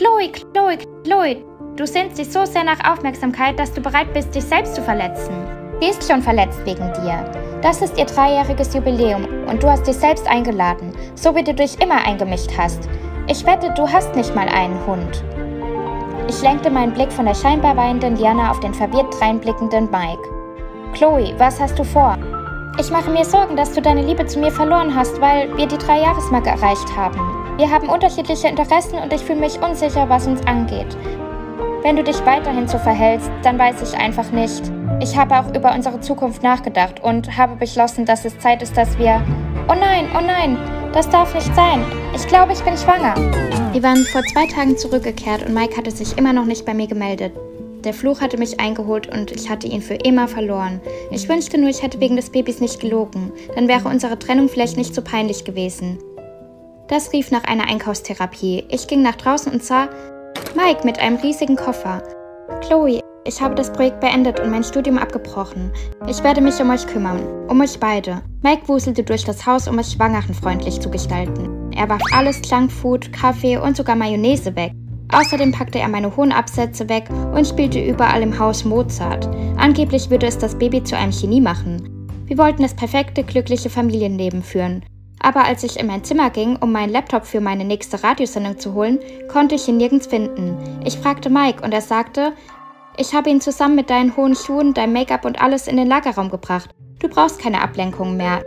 Chloe, du sehnst dich so sehr nach Aufmerksamkeit, dass du bereit bist, dich selbst zu verletzen. Sie ist schon verletzt wegen dir. Das ist ihr 3-jähriges Jubiläum und du hast dich selbst eingeladen, so wie du dich immer eingemischt hast. Ich wette, du hast nicht mal einen Hund. Ich lenkte meinen Blick von der scheinbar weinenden Liana auf den verwirrt dreinblickenden Mike. Chloe, was hast du vor? Ich mache mir Sorgen, dass du deine Liebe zu mir verloren hast, weil wir die 3-Jahresmarke erreicht haben. Wir haben unterschiedliche Interessen und ich fühle mich unsicher, was uns angeht. Wenn du dich weiterhin so verhältst, dann weiß ich einfach nicht. Ich habe auch über unsere Zukunft nachgedacht und habe beschlossen, dass es Zeit ist, dass wir... Oh nein, das darf nicht sein. Ich glaube, ich bin schwanger. Wir waren vor 2 Tagen zurückgekehrt und Mike hatte sich immer noch nicht bei mir gemeldet. Der Fluch hatte mich eingeholt und ich hatte ihn für immer verloren. Ich wünschte nur, ich hätte wegen des Babys nicht gelogen. Dann wäre unsere Trennung vielleicht nicht so peinlich gewesen. Das rief nach einer Einkaufstherapie. Ich ging nach draußen und sah Mike mit einem riesigen Koffer. Chloe, ich habe das Projekt beendet und mein Studium abgebrochen. Ich werde mich um euch kümmern. Um euch beide. Mike wuselte durch das Haus, um es schwangerenfreundlich zu gestalten. Er warf alles Junkfood, Kaffee und sogar Mayonnaise weg. Außerdem packte er meine hohen Absätze weg und spielte überall im Haus Mozart. Angeblich würde es das Baby zu einem Genie machen. Wir wollten das perfekte, glückliche Familienleben führen. Aber als ich in mein Zimmer ging, um meinen Laptop für meine nächste Radiosendung zu holen, konnte ich ihn nirgends finden. Ich fragte Mike und er sagte, ich habe ihn zusammen mit deinen hohen Schuhen, deinem Make-up und alles in den Lagerraum gebracht. Du brauchst keine Ablenkung mehr.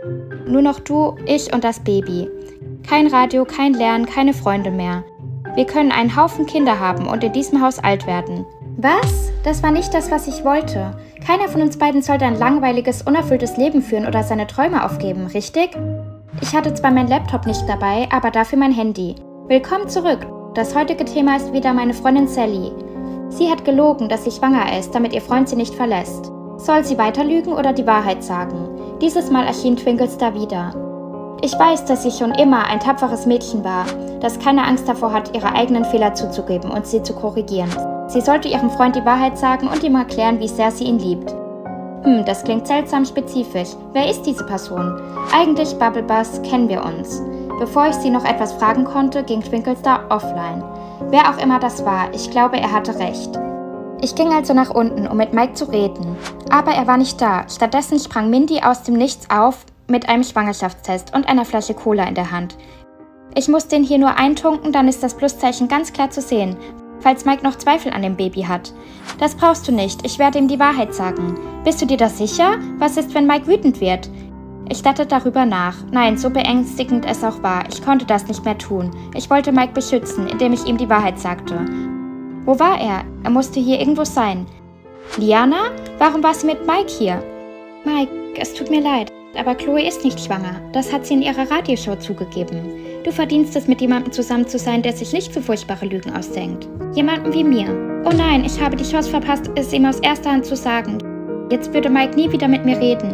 Nur noch du, ich und das Baby. Kein Radio, kein Lernen, keine Freunde mehr. Wir können einen Haufen Kinder haben und in diesem Haus alt werden. Was? Das war nicht das, was ich wollte. Keiner von uns beiden sollte ein langweiliges, unerfülltes Leben führen oder seine Träume aufgeben, richtig? Ich hatte zwar meinen Laptop nicht dabei, aber dafür mein Handy. Willkommen zurück. Das heutige Thema ist wieder meine Freundin Sally. Sie hat gelogen, dass sie schwanger ist, damit ihr Freund sie nicht verlässt. Soll sie weiter lügen oder die Wahrheit sagen? Dieses Mal erschien Twinklestar wieder. Ich weiß, dass sie schon immer ein tapferes Mädchen war, das keine Angst davor hat, ihre eigenen Fehler zuzugeben und sie zu korrigieren. Sie sollte ihrem Freund die Wahrheit sagen und ihm erklären, wie sehr sie ihn liebt. Das klingt seltsam spezifisch. Wer ist diese Person? Eigentlich, Bubblebuzz, kennen wir uns. Bevor ich sie noch etwas fragen konnte, ging Twinklestar offline. Wer auch immer das war, ich glaube, er hatte recht. Ich ging also nach unten, um mit Mike zu reden. Aber er war nicht da. Stattdessen sprang Mindy aus dem Nichts auf mit einem Schwangerschaftstest und einer Flasche Cola in der Hand. Ich muss den hier nur eintunken, dann ist das Pluszeichen ganz klar zu sehen, falls Mike noch Zweifel an dem Baby hat. Das brauchst du nicht, ich werde ihm die Wahrheit sagen. Bist du dir da sicher? Was ist, wenn Mike wütend wird? Ich dachte darüber nach. Nein, so beängstigend es auch war, ich konnte das nicht mehr tun. Ich wollte Mike beschützen, indem ich ihm die Wahrheit sagte. Wo war er? Er musste hier irgendwo sein. Liana? Warum war sie mit Mike hier? Mike, es tut mir leid, aber Chloe ist nicht schwanger. Das hat sie in ihrer Radioshow zugegeben. Du verdienst es, mit jemandem zusammen zu sein, der sich nicht so furchtbare Lügen ausdenkt. Jemandem wie mir. Oh nein, ich habe die Chance verpasst, es ihm aus erster Hand zu sagen. Jetzt würde Mike nie wieder mit mir reden.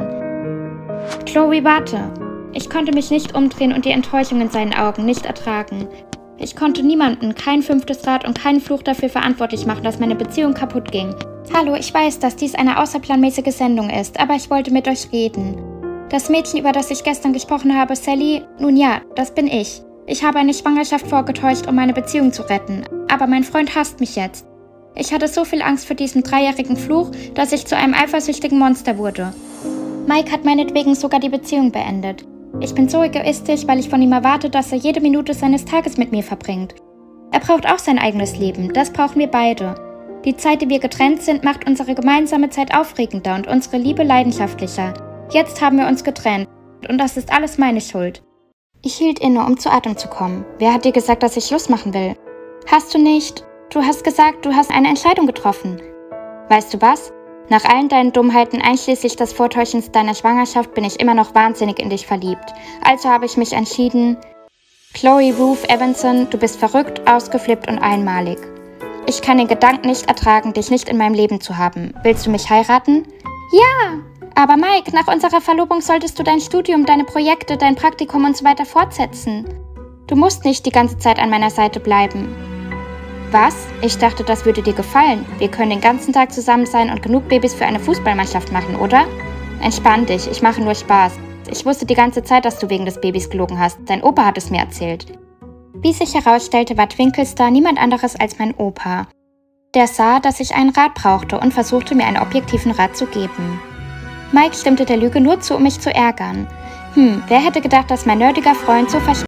Chloe, warte. Ich konnte mich nicht umdrehen und die Enttäuschung in seinen Augen nicht ertragen. Ich konnte niemanden, kein 5. Rad und keinen Fluch dafür verantwortlich machen, dass meine Beziehung kaputt ging. Hallo, ich weiß, dass dies eine außerplanmäßige Sendung ist, aber ich wollte mit euch reden. Das Mädchen, über das ich gestern gesprochen habe, Sally, nun ja, das bin ich. Ich habe eine Schwangerschaft vorgetäuscht, um meine Beziehung zu retten, aber mein Freund hasst mich jetzt. Ich hatte so viel Angst vor diesem 3-jährigen Fluch, dass ich zu einem eifersüchtigen Monster wurde. Mike hat meinetwegen sogar die Beziehung beendet. Ich bin so egoistisch, weil ich von ihm erwarte, dass er jede Minute seines Tages mit mir verbringt. Er braucht auch sein eigenes Leben, das brauchen wir beide. Die Zeit, die wir getrennt sind, macht unsere gemeinsame Zeit aufregender und unsere Liebe leidenschaftlicher. Jetzt haben wir uns getrennt und das ist alles meine Schuld. Ich hielt inne, um zu Atem zu kommen. Wer hat dir gesagt, dass ich Schluss machen will? Hast du nicht? Du hast gesagt, du hast eine Entscheidung getroffen. Weißt du was? Nach allen deinen Dummheiten, einschließlich des Vortäuschens deiner Schwangerschaft, bin ich immer noch wahnsinnig in dich verliebt. Also habe ich mich entschieden, Chloe Ruth Evanson, du bist verrückt, ausgeflippt und einmalig. Ich kann den Gedanken nicht ertragen, dich nicht in meinem Leben zu haben. Willst du mich heiraten? Ja! Aber Mike, nach unserer Verlobung solltest du dein Studium, deine Projekte, dein Praktikum und so weiter fortsetzen. Du musst nicht die ganze Zeit an meiner Seite bleiben. Was? Ich dachte, das würde dir gefallen. Wir können den ganzen Tag zusammen sein und genug Babys für eine Fußballmannschaft machen, oder? Entspann dich, ich mache nur Spaß. Ich wusste die ganze Zeit, dass du wegen des Babys gelogen hast. Dein Opa hat es mir erzählt. Wie sich herausstellte, war Twinklestar niemand anderes als mein Opa. Der sah, dass ich einen Rat brauchte und versuchte, mir einen objektiven Rat zu geben. Mike stimmte der Lüge nur zu, um mich zu ärgern. Wer hätte gedacht, dass mein nerdiger Freund so